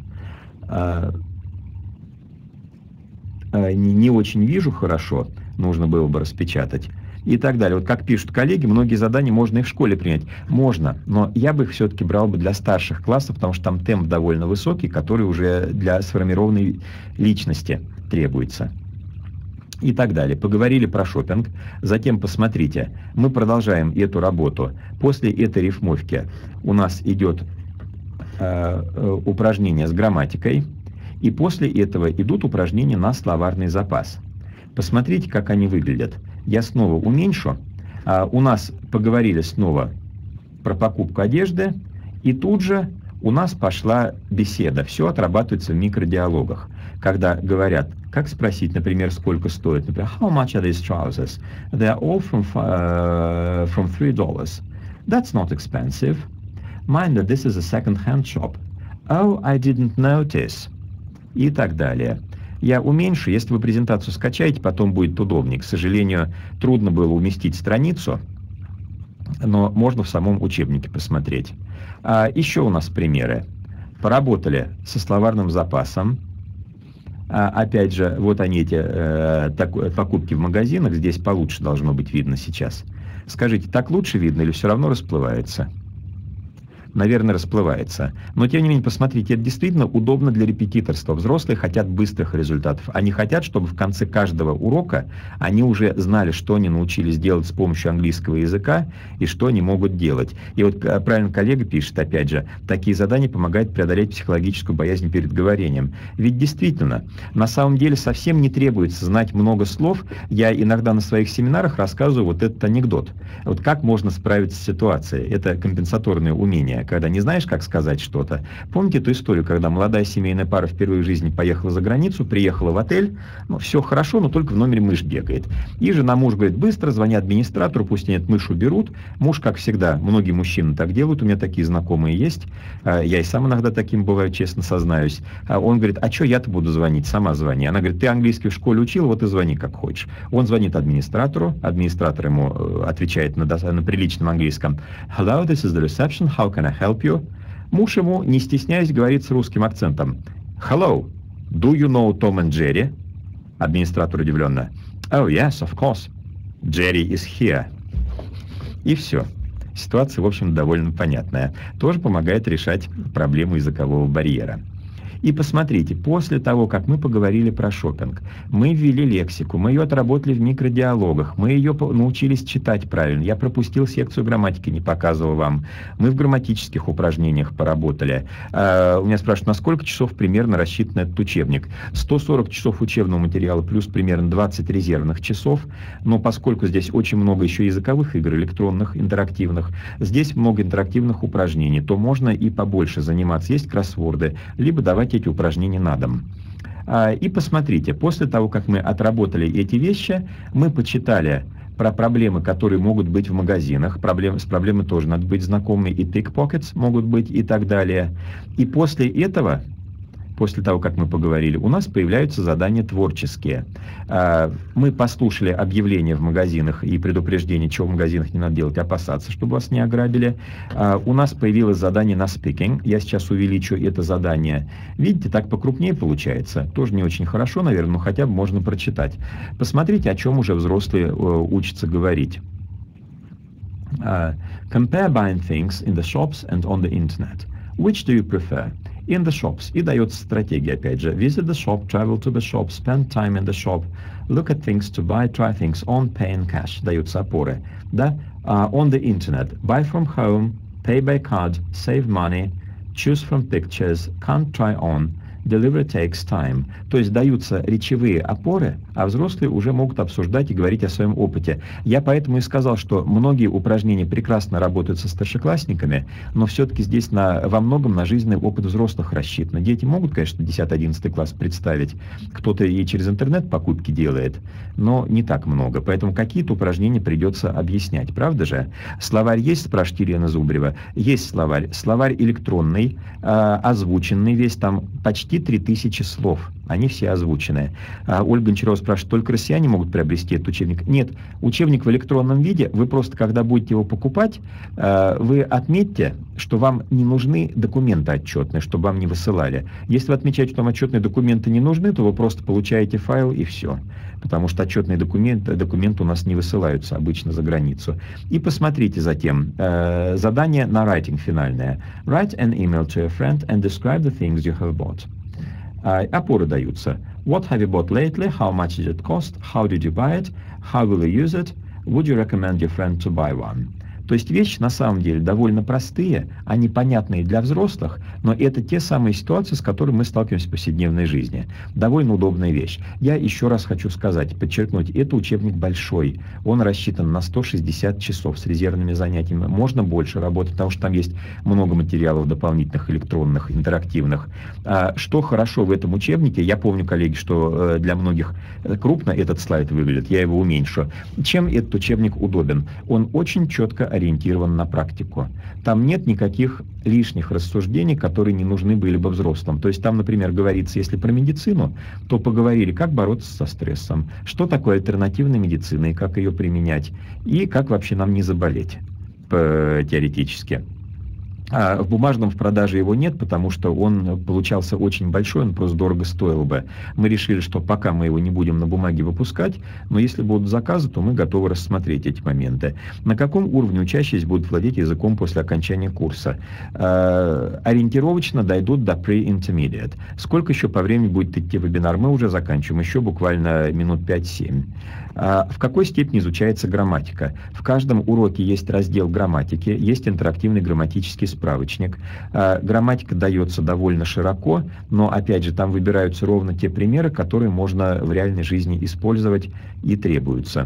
Не очень вижу хорошо, нужно было бы распечатать. И так далее. Вот как пишут коллеги, многие задания можно и в школе принять. Можно, но я бы их все-таки брал бы для старших классов, потому что там темп довольно высокий, который уже для сформированной личности требуется. И так далее. Поговорили про шопинг. Затем посмотрите, мы продолжаем эту работу. После этой рифмовки у нас идет упражнения с грамматикой, и после этого идут упражнения на словарный запас. Посмотрите, как они выглядят. Я снова уменьшу. У нас поговорили снова про покупку одежды, и тут же у нас пошла беседа. Все отрабатывается в микродиалогах. Когда говорят, как спросить, например, сколько стоит. Например, how much are these trousers? They are all from $3. That's not expensive. Mind that this is a second-hand shop. Oh, I didn't notice. И так далее. Я уменьшу, если вы презентацию скачаете, потом будет удобнее. К сожалению, трудно было уместить страницу, но можно в самом учебнике посмотреть. Еще у нас примеры. Поработали со словарным запасом. Опять же, вот они, эти покупки в магазинах. Здесь получше должно быть видно сейчас. Скажите, так лучше видно или все равно расплывается? Наверное, расплывается. Но, тем не менее, посмотрите, это действительно удобно для репетиторства. Взрослые хотят быстрых результатов. Они хотят, чтобы в конце каждого урока они уже знали, что они научились делать с помощью английского языка и что они могут делать. И вот правильно коллега пишет, опять же, такие задания помогают преодолеть психологическую боязнь перед говорением. Ведь действительно, на самом деле совсем не требуется знать много слов. Я иногда на своих семинарах рассказываю вот этот анекдот. Вот как можно справиться с ситуацией. Это компенсаторное умение, когда не знаешь, как сказать что-то. Помните эту историю, когда молодая семейная пара впервые в жизни поехала за границу, приехала в отель, ну, все хорошо, но только в номере мышь бегает. И жена муж говорит, быстро, звони администратору, пусть нет, мышь уберут. Муж, как всегда, многие мужчины так делают, у меня такие знакомые есть, я и сам иногда таким бываю, честно сознаюсь. Он говорит, а что я-то буду звонить, сама звони. Она говорит, ты английский в школе учил, вот и звони как хочешь. Он звонит администратору, администратор ему отвечает на приличном английском. Hello, this is the reception, how can I help you? Муж ему, не стесняясь, говорит с русским акцентом. Hello, do you know Tom and Jerry? Администратор удивленно. Oh, yes, of course. Jerry is here. И все. Ситуация, в общем, довольно понятная. Тоже помогает решать проблему языкового барьера. И посмотрите, после того, как мы поговорили про шопинг, мы ввели лексику, мы ее отработали в микродиалогах, мы ее научились читать правильно, я пропустил секцию грамматики, не показывал вам, мы в грамматических упражнениях поработали. У меня спрашивают, на сколько часов примерно рассчитан этот учебник? 140 часов учебного материала плюс примерно 20 резервных часов, но поскольку здесь очень много еще языковых игр, электронных, интерактивных, здесь много интерактивных упражнений, то можно и побольше заниматься. Есть кроссворды, либо давать эти упражнения на дом. И посмотрите, после того, как мы отработали эти вещи, мы почитали про проблемы, которые могут быть в магазинах. С проблемой тоже надо быть знакомы, и pickpockets могут быть, и так далее. И после этого, после того, как мы поговорили, у нас появляются задания творческие. Мы послушали объявления в магазинах и предупреждение, чего в магазинах не надо делать, опасаться, чтобы вас не ограбили. У нас появилось задание на speaking. Я сейчас увеличу это задание. Видите, так покрупнее получается. Тоже не очень хорошо, наверное, но хотя бы можно прочитать. Посмотрите, о чем уже взрослые учатся говорить. Compare buying things in the shops and on the internet. Which do you prefer? In the shops. И дается стратегия, опять же. Visit the shop, travel to the shop, spend time in the shop, look at things to buy, try things on, pay in cash. Даются опоры. Да? On the internet. Buy from home, pay by card, save money, choose from pictures, can't try on, delivery takes time. То есть даются речевые опоры, а взрослые уже могут обсуждать и говорить о своем опыте. Я поэтому и сказал, что многие упражнения прекрасно работают со старшеклассниками, но все-таки здесь во многом на жизненный опыт взрослых рассчитано. Дети могут, конечно, 10-11 класс представить, кто-то и через интернет покупки делает, но не так много. Поэтому какие-то упражнения придется объяснять, правда же? Словарь есть, спрашивает Елена Зубрева? Есть словарь. Словарь электронный, озвученный весь, там почти 3000 слов. Они все озвучены. Ольга Гончарова спрашивает, только россияне могут приобрести этот учебник? Нет, учебник в электронном виде, вы просто, когда будете его покупать, вы отметьте, что вам не нужны документы отчетные, чтобы вам не высылали. Если вы отмечаете, что вам отчетные документы не нужны, то вы просто получаете файл и все. Потому что отчетные документы у нас не высылаются обычно за границу. И посмотрите затем. Задание на writing финальное. Write an email to a friend and describe the things you have bought. Опоры даются. What have you bought lately? How much did it cost? How did you buy it? How will you use it? Would you recommend your friend to buy one? То есть вещи на самом деле довольно простые, они понятные для взрослых, но это те самые ситуации, с которыми мы сталкиваемся в повседневной жизни. Довольно удобная вещь. Я еще раз хочу сказать, подчеркнуть, это учебник большой, он рассчитан на 160 часов с резервными занятиями. Можно больше работать, потому что там есть много материалов дополнительных, электронных, интерактивных. Что хорошо в этом учебнике, я помню, коллеги, что для многих крупно этот слайд выглядит, я его уменьшу. Чем этот учебник удобен? Он очень четко ориентирован на практику. Там нет никаких лишних рассуждений, которые не нужны были бы взрослым. То есть там, например, говорится, если про медицину, то поговорили, как бороться со стрессом, что такое альтернативная медицина и как ее применять, и как вообще нам не заболеть теоретически. В бумажном в продаже его нет, потому что он получался очень большой, он просто дорого стоил бы. Мы решили, что пока мы его не будем на бумаге выпускать, но если будут заказы, то мы готовы рассмотреть эти моменты. На каком уровне учащиеся будут владеть языком после окончания курса? Ориентировочно дойдут до pre-intermediate. Сколько еще по времени будет идти вебинар? Мы уже заканчиваем, еще буквально минут 5-7. В какой степени изучается грамматика? В каждом уроке есть раздел грамматики, есть интерактивный грамматический справочник. Грамматика дается довольно широко, но, опять же, там выбираются ровно те примеры, которые можно в реальной жизни использовать и требуются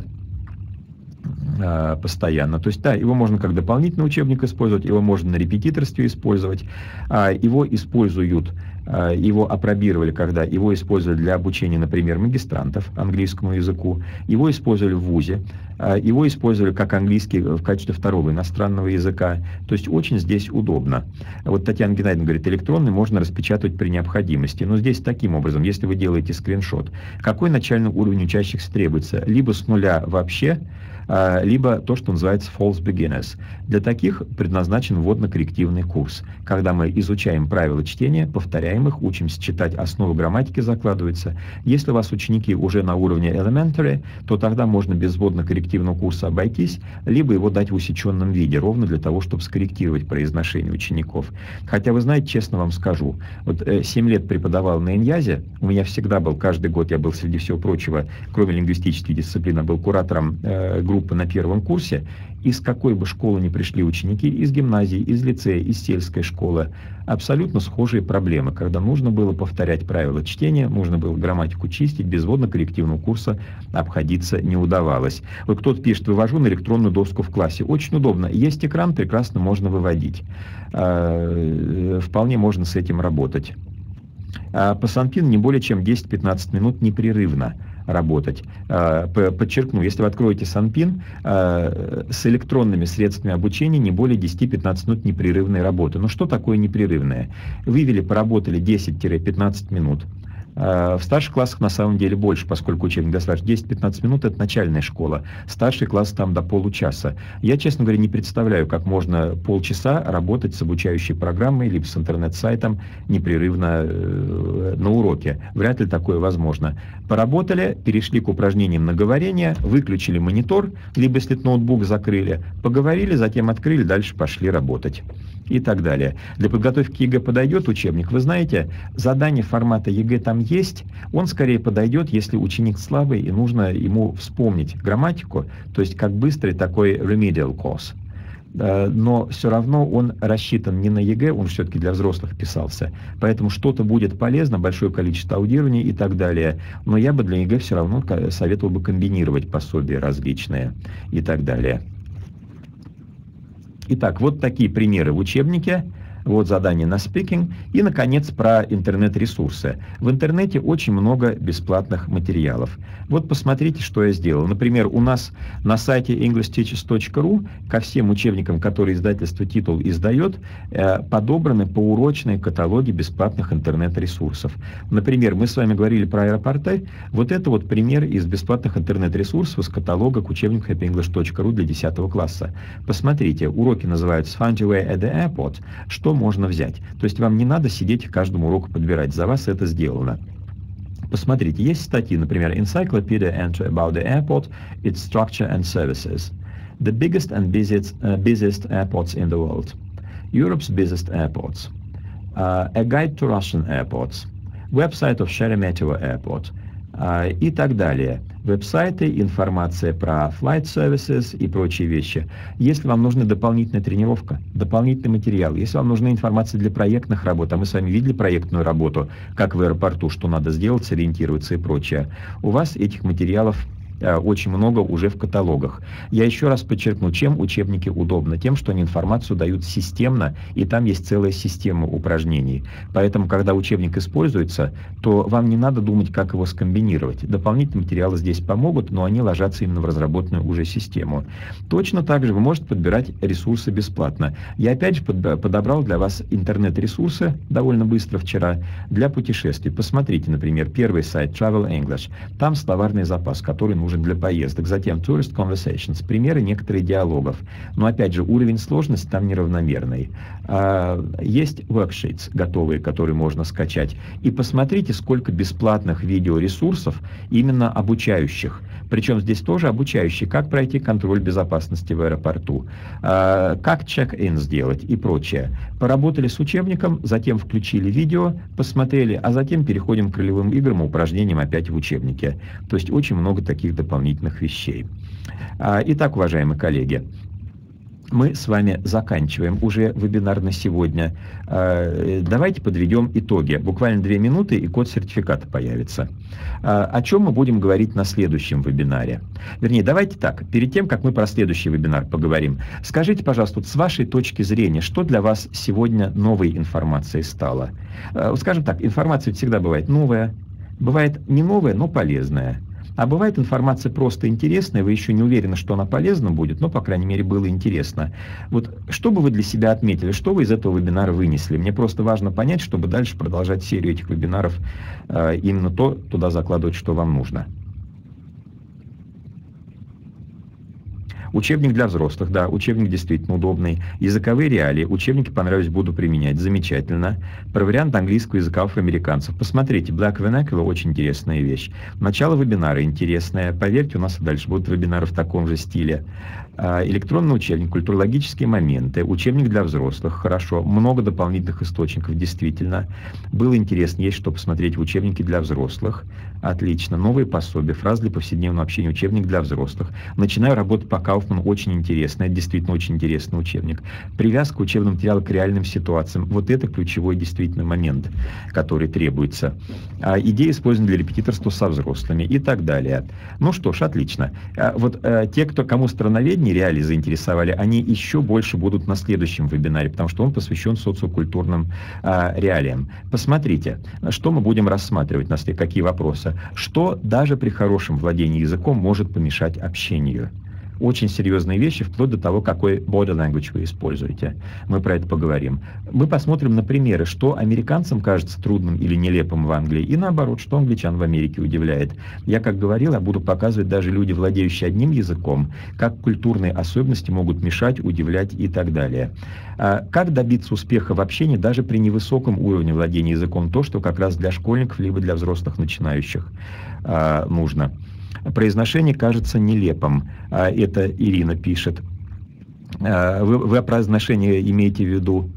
постоянно. То есть, да, его можно как дополнительный учебник использовать, его можно на репетиторстве использовать, его используют, его апробировали, когда его использовали для обучения, например, магистрантов английскому языку, его использовали в ВУЗе, его использовали как английский в качестве второго иностранного языка. То есть очень здесь удобно. Вот Татьяна Геннадьевна говорит, электронный можно распечатывать при необходимости. Но здесь таким образом, если вы делаете скриншот, какой начальный уровень учащихся требуется? Либо с нуля вообще, либо то, что называется false beginners. Для таких предназначен вводно-коррективный курс, когда мы изучаем правила чтения, повторяем их, учимся читать, основы грамматики закладываются. Если у вас ученики уже на уровне elementary, то тогда можно без вводно-коррективного курса обойтись, либо его дать в усеченном виде, ровно для того, чтобы скорректировать произношение учеников. Хотя, вы знаете, честно вам скажу, вот 7 лет преподавал на Иньязе, у меня всегда был, каждый год я был, среди всего прочего, кроме лингвистических дисциплин, был куратором группы на первом курсе. Из какой бы школы ни пришли ученики, из гимназии, из лицея, из сельской школы, абсолютно схожие проблемы, когда нужно было повторять правила чтения, нужно было грамматику чистить, без вводно-коррективного курса обходиться не удавалось. Вот кто-то пишет: вывожу на электронную доску в классе. Очень удобно. Есть экран, прекрасно можно выводить. Вполне можно с этим работать. По Санпин не более чем 10-15 минут непрерывно работать. Подчеркну, если вы откроете Санпин, с электронными средствами обучения не более 10-15 минут непрерывной работы. Но что такое непрерывное? Вывели, поработали 10-15 минут. В старших классах на самом деле больше, поскольку учебник достаточно. 10-15 минут — это начальная школа. Старший класс там до получаса. Я, честно говоря, не представляю, как можно полчаса работать с обучающей программой либо с интернет-сайтом непрерывно на уроке. Вряд ли такое возможно. Поработали, перешли к упражнениям на говорение, выключили монитор, либо если ноутбук закрыли, поговорили, затем открыли, дальше пошли работать. И так далее. Для подготовки к ЕГЭ подойдет учебник. Вы знаете, задание формата ЕГЭ там есть, он скорее подойдет, если ученик слабый и нужно ему вспомнить грамматику, то есть как быстрый такой remedial course. Но все равно он рассчитан не на ЕГЭ, он все-таки для взрослых писался. Поэтому что-то будет полезно, большое количество аудирования и так далее. Но я бы для ЕГЭ все равно советовал бы комбинировать пособия различные и так далее. Итак, вот такие примеры в учебнике. Вот задание на speaking. И, наконец, про интернет-ресурсы. В интернете очень много бесплатных материалов. Вот посмотрите, что я сделал. Например, у нас на сайте englishteachers.ru ко всем учебникам, которые издательство «Титул» издает, подобраны поурочные каталоги бесплатных интернет-ресурсов. Например, мы с вами говорили про аэропорты. Вот это вот пример из бесплатных интернет-ресурсов из каталога к учебнику happyenglish.ru для 10 класса. Посмотрите, уроки называются Find Your Way at the Airport. Что можно взять? То есть вам не надо сидеть каждому уроку подбирать, за вас это сделано. Посмотрите, есть статьи, например, Encyclopedia Entry about the airport, its structure and services. The biggest and busiest airports in the world. Europe's busiest airports. A guide to Russian airports. Website of Sheremetyevo Airport. И так далее. Веб-сайты, информация про flight services и прочие вещи. Если вам нужна дополнительная тренировка, дополнительный материал, если вам нужна информация для проектных работ, а мы с вами видели проектную работу, как в аэропорту, что надо сделать, сориентироваться и прочее, у вас этих материалов очень много уже в каталогах. Я еще раз подчеркну, чем учебники удобны. Тем, что они информацию дают системно, и там есть целая система упражнений. Поэтому, когда учебник используется, то вам не надо думать, как его скомбинировать. Дополнительные материалы здесь помогут, но они ложатся именно в разработанную уже систему. Точно так же вы можете подбирать ресурсы бесплатно. Я опять же подобрал для вас интернет-ресурсы довольно быстро вчера для путешествий. Посмотрите, например, первый сайт Travel English. Там словарный запас, который нужен для поездок. Затем Tourist Conversations, примеры некоторых диалогов. Но опять же, уровень сложности там неравномерный. Есть worksheets готовые, которые можно скачать. И посмотрите, сколько бесплатных видеоресурсов, именно обучающих. Причем здесь тоже обучающие, как пройти контроль безопасности в аэропорту, как чек-ин сделать и прочее. Поработали с учебником, затем включили видео, посмотрели, а затем переходим к ролевым играм и упражнениям опять в учебнике. То есть очень много таких дополнительных вещей. Итак, уважаемые коллеги, мы с вами заканчиваем уже вебинар на сегодня. Давайте подведем итоги. Буквально 2 минуты, и код сертификата появится. О чем мы будем говорить на следующем вебинаре? Вернее, давайте так, перед тем, как мы про следующий вебинар поговорим, скажите, пожалуйста, вот с вашей точки зрения, что для вас сегодня новой информацией стало? Скажем так, информация всегда бывает новая, бывает не новая, но полезная. А бывает информация просто интересная, вы еще не уверены, что она полезна будет, но, по крайней мере, было интересно. Вот что бы вы для себя отметили, что вы из этого вебинара вынесли? Мне просто важно понять, чтобы дальше продолжать серию этих вебинаров, именно туда закладывать, что вам нужно. Учебник для взрослых, да, учебник действительно удобный. Языковые реалии, учебники понравились, буду применять, замечательно. Про вариант английского языка афроамериканцев. Посмотрите, Black Vernacular очень интересная вещь. Начало вебинара интересное, поверьте, у нас и дальше будут вебинары в таком же стиле. Электронный учебник, культурологические моменты, учебник для взрослых, хорошо, много дополнительных источников, действительно. Было интересно, есть что посмотреть в учебнике для взрослых, отлично. Новые пособия, фразы для повседневного общения, учебник для взрослых. Начинаю работать по Кауфману, очень интересно, это действительно очень интересный учебник. Привязка учебного материала к реальным ситуациям, вот это ключевой действительно момент, который требуется. Идеи использованы для репетиторства со взрослыми и так далее. Ну что ж, отлично. Вот те, кому страноведение реалии заинтересовали, они еще больше будут на следующем вебинаре, потому что он посвящен социокультурным реалиям. Посмотрите, что мы будем рассматривать, какие вопросы. Что даже при хорошем владении языком может помешать общению? Очень серьезные вещи, вплоть до того, какой body language вы используете. Мы про это поговорим. Мы посмотрим на примеры, что американцам кажется трудным или нелепым в Англии, и наоборот, что англичан в Америке удивляет. Я, как говорил, я буду показывать даже люди, владеющие одним языком, как культурные особенности могут мешать, удивлять и так далее. Как добиться успеха в общении даже при невысоком уровне владения языком, то, что как раз для школьников либо для взрослых начинающих нужно. Произношение кажется нелепым. Это Ирина пишет. Вы о произношении имеете в виду?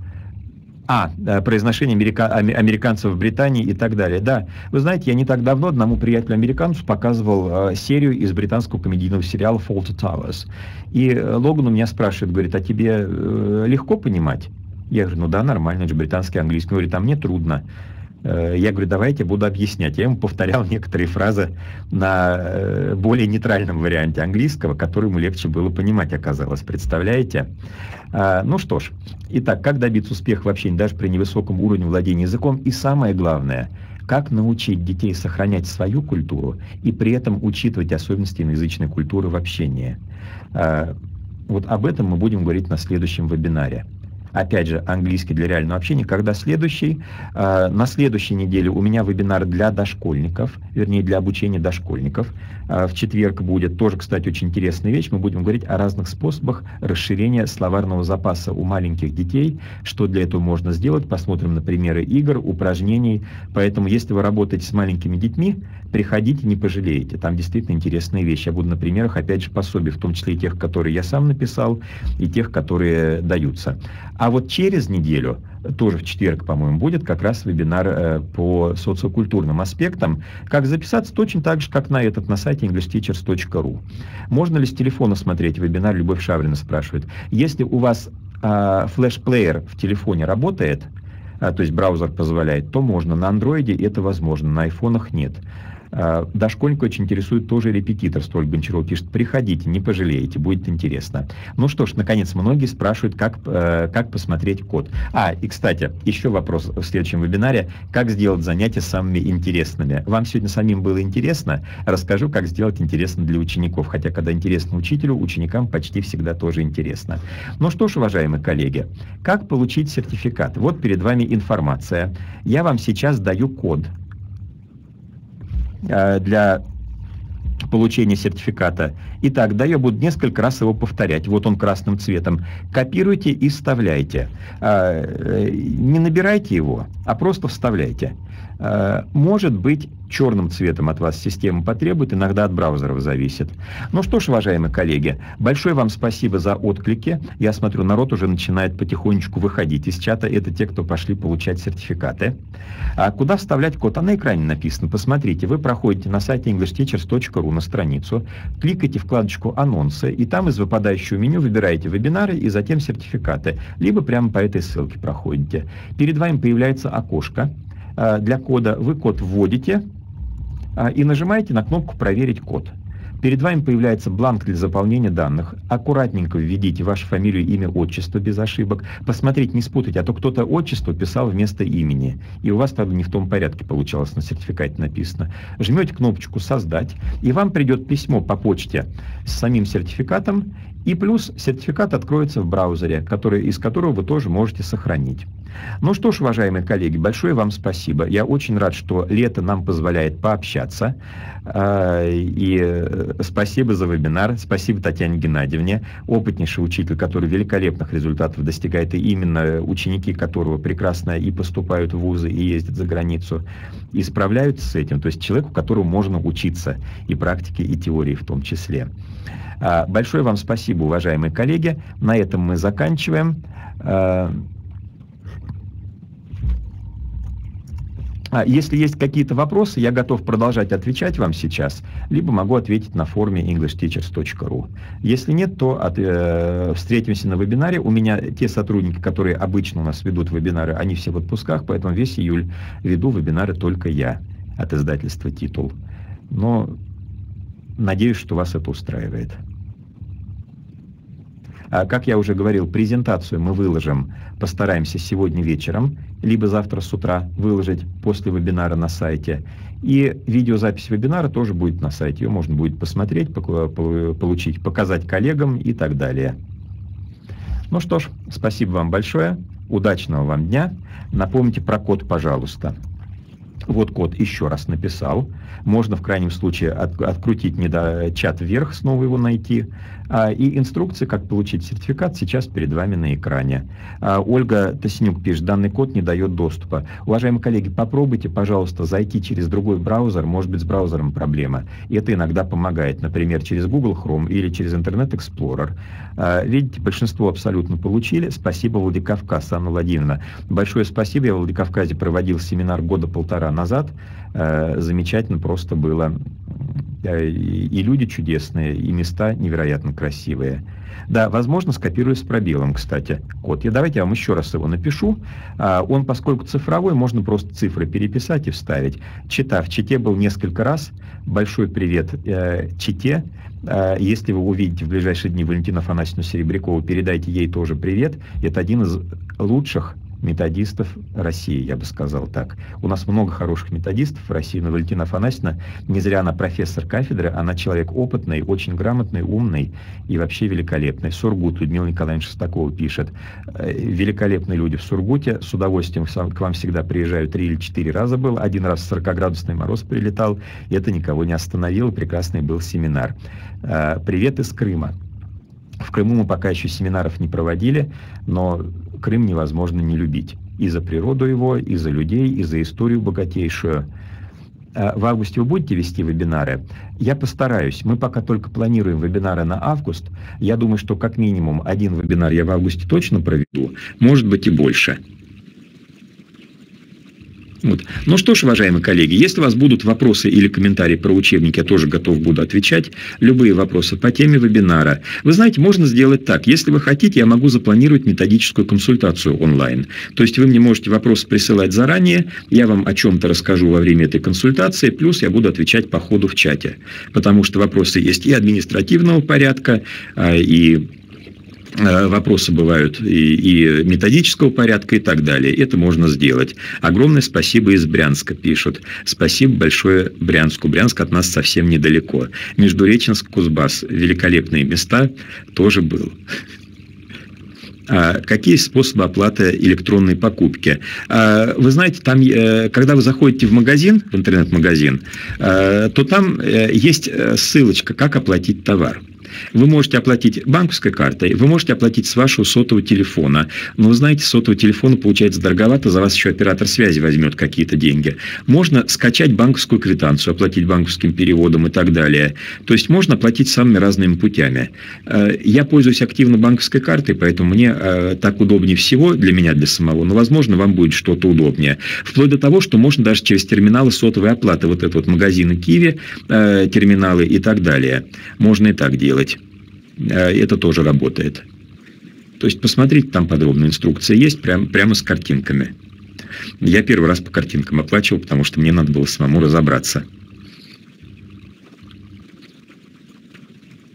Произношение американцев в Британии и так далее. Да, вы знаете, я не так давно одному приятелю-американцу показывал серию из британского комедийного сериала Fawlty Towers. И Логан у меня спрашивает, говорит, а тебе легко понимать? Я говорю, ну да, нормально, это же британский английский. Он говорит, а мне трудно. Я говорю, давайте буду объяснять. Я ему повторял некоторые фразы на более нейтральном варианте английского, который ему легче было понимать оказалось. Представляете? Ну что ж, итак, как добиться успеха в общении даже при невысоком уровне владения языком? И самое главное, как научить детей сохранять свою культуру и при этом учитывать особенности иноязычной культуры в общении? Вот об этом мы будем говорить на следующем вебинаре. Опять же, английский для реального общения. Когда следующий? На следующей неделе у меня вебинар для дошкольников, вернее, для обучения дошкольников. В четверг будет тоже, кстати, очень интересная вещь. Мы будем говорить о разных способах расширения словарного запаса у маленьких детей. Что для этого можно сделать? Посмотрим на примеры игр, упражнений. Поэтому, если вы работаете с маленькими детьми, приходите, не пожалеете. Там действительно интересные вещи. Я буду на примерах, опять же, пособий, в том числе и тех, которые я сам написал, и тех, которые даются. А вот через неделю, тоже в четверг, по-моему, будет как раз вебинар по социокультурным аспектам. Как записаться? Точно так же, как на этот, на сайте englishteachers.ru. Можно ли с телефона смотреть вебинар? Любовь Шаврина спрашивает. Если у вас флеш-плеер в телефоне работает, то есть браузер позволяет, то можно. На андроиде это возможно, на айфонах нет. Дошкольника очень интересует тоже репетиторство. Ольга Гончарова пишет, приходите, не пожалеете, будет интересно. Ну что ж, наконец, многие спрашивают, как посмотреть код. И, кстати, еще вопрос в следующем вебинаре, как сделать занятия самыми интересными. Вам сегодня самим было интересно? Расскажу, как сделать интересно для учеников. Хотя, когда интересно учителю, ученикам почти всегда тоже интересно. Ну что ж, уважаемые коллеги, как получить сертификат? Вот перед вами информация. Я вам сейчас даю код для получения сертификата. Итак, да, я буду несколько раз его повторять. Вот он красным цветом. Копируйте и вставляйте. Не набирайте его, а просто вставляйте. Может быть, черным цветом от вас система потребует, иногда от браузеров зависит. Ну что ж, уважаемые коллеги, большое вам спасибо за отклики. Я смотрю, народ уже начинает потихонечку выходить из чата. Это те, кто пошли получать сертификаты. А куда вставлять код? А на экране написано. Посмотрите, вы проходите на сайте englishteachers.ru на страницу, кликаете вкладочку «Анонсы», и там из выпадающего меню выбираете вебинары и затем сертификаты. Либо прямо по этой ссылке проходите. Перед вами появляется окошко. Для кода вы код вводите и нажимаете на кнопку «Проверить код». Перед вами появляется бланк для заполнения данных. Аккуратненько введите вашу фамилию, имя, отчество без ошибок. Посмотрите, не спутайте, а то кто-то отчество писал вместо имени. И у вас, правда, не в том порядке получалось, на сертификате написано. Жмете кнопочку «Создать», и вам придет письмо по почте с самим сертификатом, и плюс сертификат откроется в браузере, из которого вы тоже можете сохранить. Ну что ж, уважаемые коллеги, большое вам спасибо. Я очень рад, что лето нам позволяет пообщаться. И Спасибо за вебинар, спасибо Татьяне Геннадьевне, опытнейший учитель, который великолепных результатов достигает, и именно ученики которого прекрасно и поступают в вузы, и ездят за границу, и справляются с этим. То есть человек, у которого можно учиться и практике, и теории в том числе. Большое вам спасибо, уважаемые коллеги. На этом мы заканчиваем. Если есть какие-то вопросы, я готов продолжать отвечать вам сейчас, либо могу ответить на форуме englishteachers.ru. Если нет, то встретимся на вебинаре. У меня те сотрудники, которые обычно у нас ведут вебинары, они все в отпусках, поэтому весь июль веду вебинары только я от издательства «Титул». Но надеюсь, что вас это устраивает. Как я уже говорил, презентацию мы выложим, постараемся сегодня вечером, либо завтра с утра выложить после вебинара на сайте. И видеозапись вебинара тоже будет на сайте. Ее можно будет посмотреть, получить, показать коллегам и так далее. Ну что ж, спасибо вам большое. Удачного вам дня. Напомните про код, пожалуйста. Вот код еще раз написал. Можно в крайнем случае открутить чат вверх, снова его найти. И инструкции, как получить сертификат, сейчас перед вами на экране. Ольга Тосенюк пишет, данный код не дает доступа. Уважаемые коллеги, попробуйте, пожалуйста, зайти через другой браузер. Может быть, с браузером проблема. И это иногда помогает. Например, через Google Chrome или через Internet Explorer. Видите, большинство абсолютно получили. Спасибо, Владикавказ, Анна Владимировна. Большое спасибо. Я в Владикавказе проводил семинар года полтора назад. Замечательно просто было. И люди чудесные, и места невероятно красивые. Да, возможно, скопирую с пробелом, кстати, код. Давайте я вам еще раз его напишу. Он, поскольку цифровой, можно просто цифры переписать и вставить. Чита. В Чите был несколько раз. Большой привет Чите. Если вы увидите в ближайшие дни Валентину Афанасьевну Серебрякову, передайте ей тоже привет. Это один из лучших методистов России, я бы сказал так. У нас много хороших методистов в России, но Валентина Афанасьевна, не зря она профессор кафедры, она человек опытный, очень грамотный, умный и вообще великолепный. Сургут, Людмила Николаевна Шестакова пишет, великолепные люди в Сургуте, с удовольствием к вам всегда приезжаю 3 или 4 раза был, один раз 40-градусный мороз прилетал, и это никого не остановило, прекрасный был семинар. Привет из Крыма. В Крыму мы пока еще семинаров не проводили, но Крым невозможно не любить. И за природу его, и за людей, и за историю богатейшую. В августе вы будете вести вебинары? Я постараюсь. Мы пока только планируем вебинары на август. Я думаю, что как минимум один вебинар я в августе точно проведу, может быть и больше. Вот. Ну что ж, уважаемые коллеги, если у вас будут вопросы или комментарии про учебники, я тоже готов буду отвечать. Любые вопросы по теме вебинара. Вы знаете, можно сделать так. Если вы хотите, я могу запланировать методическую консультацию онлайн. То есть вы мне можете вопросы присылать заранее, я вам о чем-то расскажу во время этой консультации, плюс я буду отвечать по ходу в чате. Потому что вопросы есть и административного порядка, и вопросы бывают и методического порядка и так далее. Это можно сделать. Огромное спасибо из Брянска пишут. Спасибо большое Брянску. Брянск от нас совсем недалеко. Междуреченск, Кузбасс. Великолепные места. Тоже был. Какие способы оплаты электронной покупки? Вы знаете, там, когда вы заходите в магазин, в интернет-магазин, то там есть ссылочка, как оплатить товар. Вы можете оплатить банковской картой, вы можете оплатить с вашего сотового телефона. Но вы знаете, с сотового телефона получается дороговато, за вас еще оператор связи возьмет какие-то деньги. Можно скачать банковскую квитанцию, оплатить банковским переводом и так далее. То есть можно оплатить самыми разными путями. Я пользуюсь активно банковской картой, поэтому мне так удобнее всего, для меня, для самого. Но, возможно, вам будет что-то удобнее. Вплоть до того, что можно даже через терминалы сотовой оплаты, вот это вот магазины Киви, терминалы и так далее. Можно и так делать. Это тоже работает. То есть посмотрите, там подробная инструкция есть, прямо с картинками. Я первый раз по картинкам оплачивал, потому что мне надо было самому разобраться.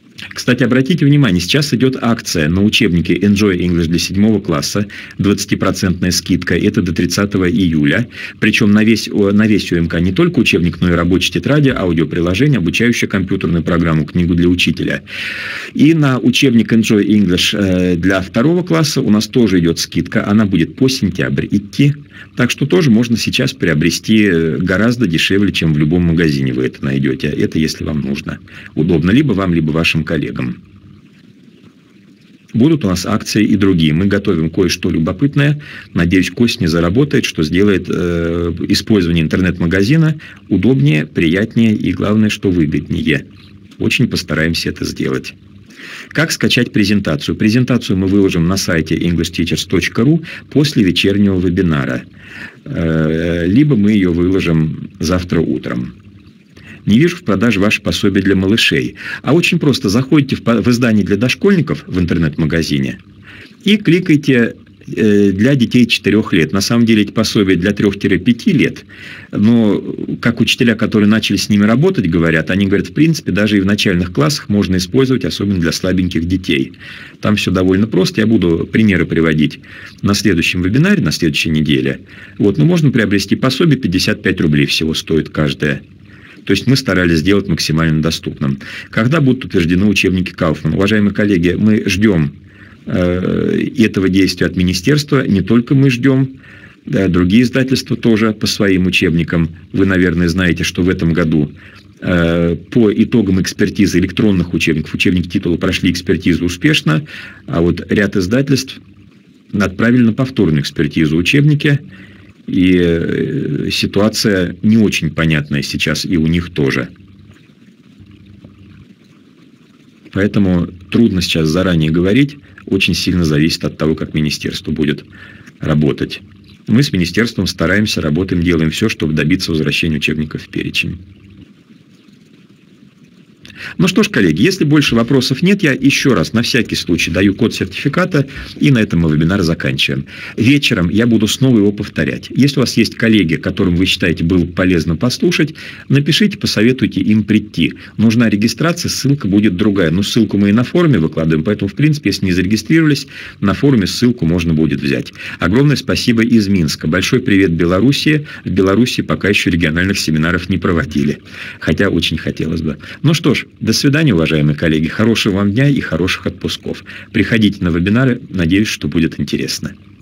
Кстати, обратите внимание, сейчас идет акция на учебники Enjoy English для 7 класса, 20% скидка, это до 30 июля. Причем на весь УМК не только учебник, но и рабочие тетради, аудиоприложение, обучающее компьютерную программу, книгу для учителя. И на учебник Enjoy English для 2 класса у нас тоже идет скидка, она будет по сентябрь идти. Так что тоже можно сейчас приобрести гораздо дешевле, чем в любом магазине вы это найдете. Это если вам нужно. Удобно либо вам, либо вашим коллегам. Будут у нас акции и другие. Мы готовим кое-что любопытное. Надеюсь, к осени заработает, что сделает использование интернет-магазина удобнее, приятнее и, главное, что выгоднее. Очень постараемся это сделать. Как скачать презентацию? Презентацию мы выложим на сайте englishteachers.ru после вечернего вебинара. Либо мы ее выложим завтра утром. Не вижу в продаже ваше пособие для малышей. А очень просто. Заходите в издание для дошкольников в интернет-магазине и кликайте для детей 4 лет. На самом деле эти пособия для 3-5 лет. Но как учителя, которые начали с ними работать, говорят, они говорят, в принципе, даже и в начальных классах можно использовать, особенно для слабеньких детей. Там все довольно просто. Я буду примеры приводить на следующем вебинаре, на следующей неделе. Вот, но можно приобрести пособие, 55 рублей всего стоит каждое. То есть мы старались сделать максимально доступным. Когда будут утверждены учебники Кауфмана? Уважаемые коллеги, мы ждем этого действия от министерства. Не только мы ждем, другие издательства тоже по своим учебникам. Вы, наверное, знаете, что в этом году по итогам экспертизы электронных учебников, учебники титула прошли экспертизу успешно, а вот ряд издательств отправили на повторную экспертизу учебники. И ситуация не очень понятная сейчас и у них тоже. Поэтому трудно сейчас заранее говорить, очень сильно зависит от того, как министерство будет работать. Мы с министерством стараемся, работаем, делаем все, чтобы добиться возвращения учебников в перечень. Ну что ж, коллеги, если больше вопросов нет, я еще раз на всякий случай даю код сертификата, и на этом мы вебинар заканчиваем. Вечером я буду снова его повторять. Если у вас есть коллеги, которым вы считаете было полезно послушать, напишите, посоветуйте им прийти. Нужна регистрация, ссылка будет другая. Но ссылку мы и на форуме выкладываем, поэтому, в принципе, если не зарегистрировались, на форуме ссылку можно будет взять. Огромное спасибо из Минска. Большой привет Белоруссии. В Беларуси пока еще региональных семинаров не проводили, хотя очень хотелось бы. Ну что ж, до свидания, уважаемые коллеги. Хорошего вам дня и хороших отпусков. Приходите на вебинары. Надеюсь, что будет интересно.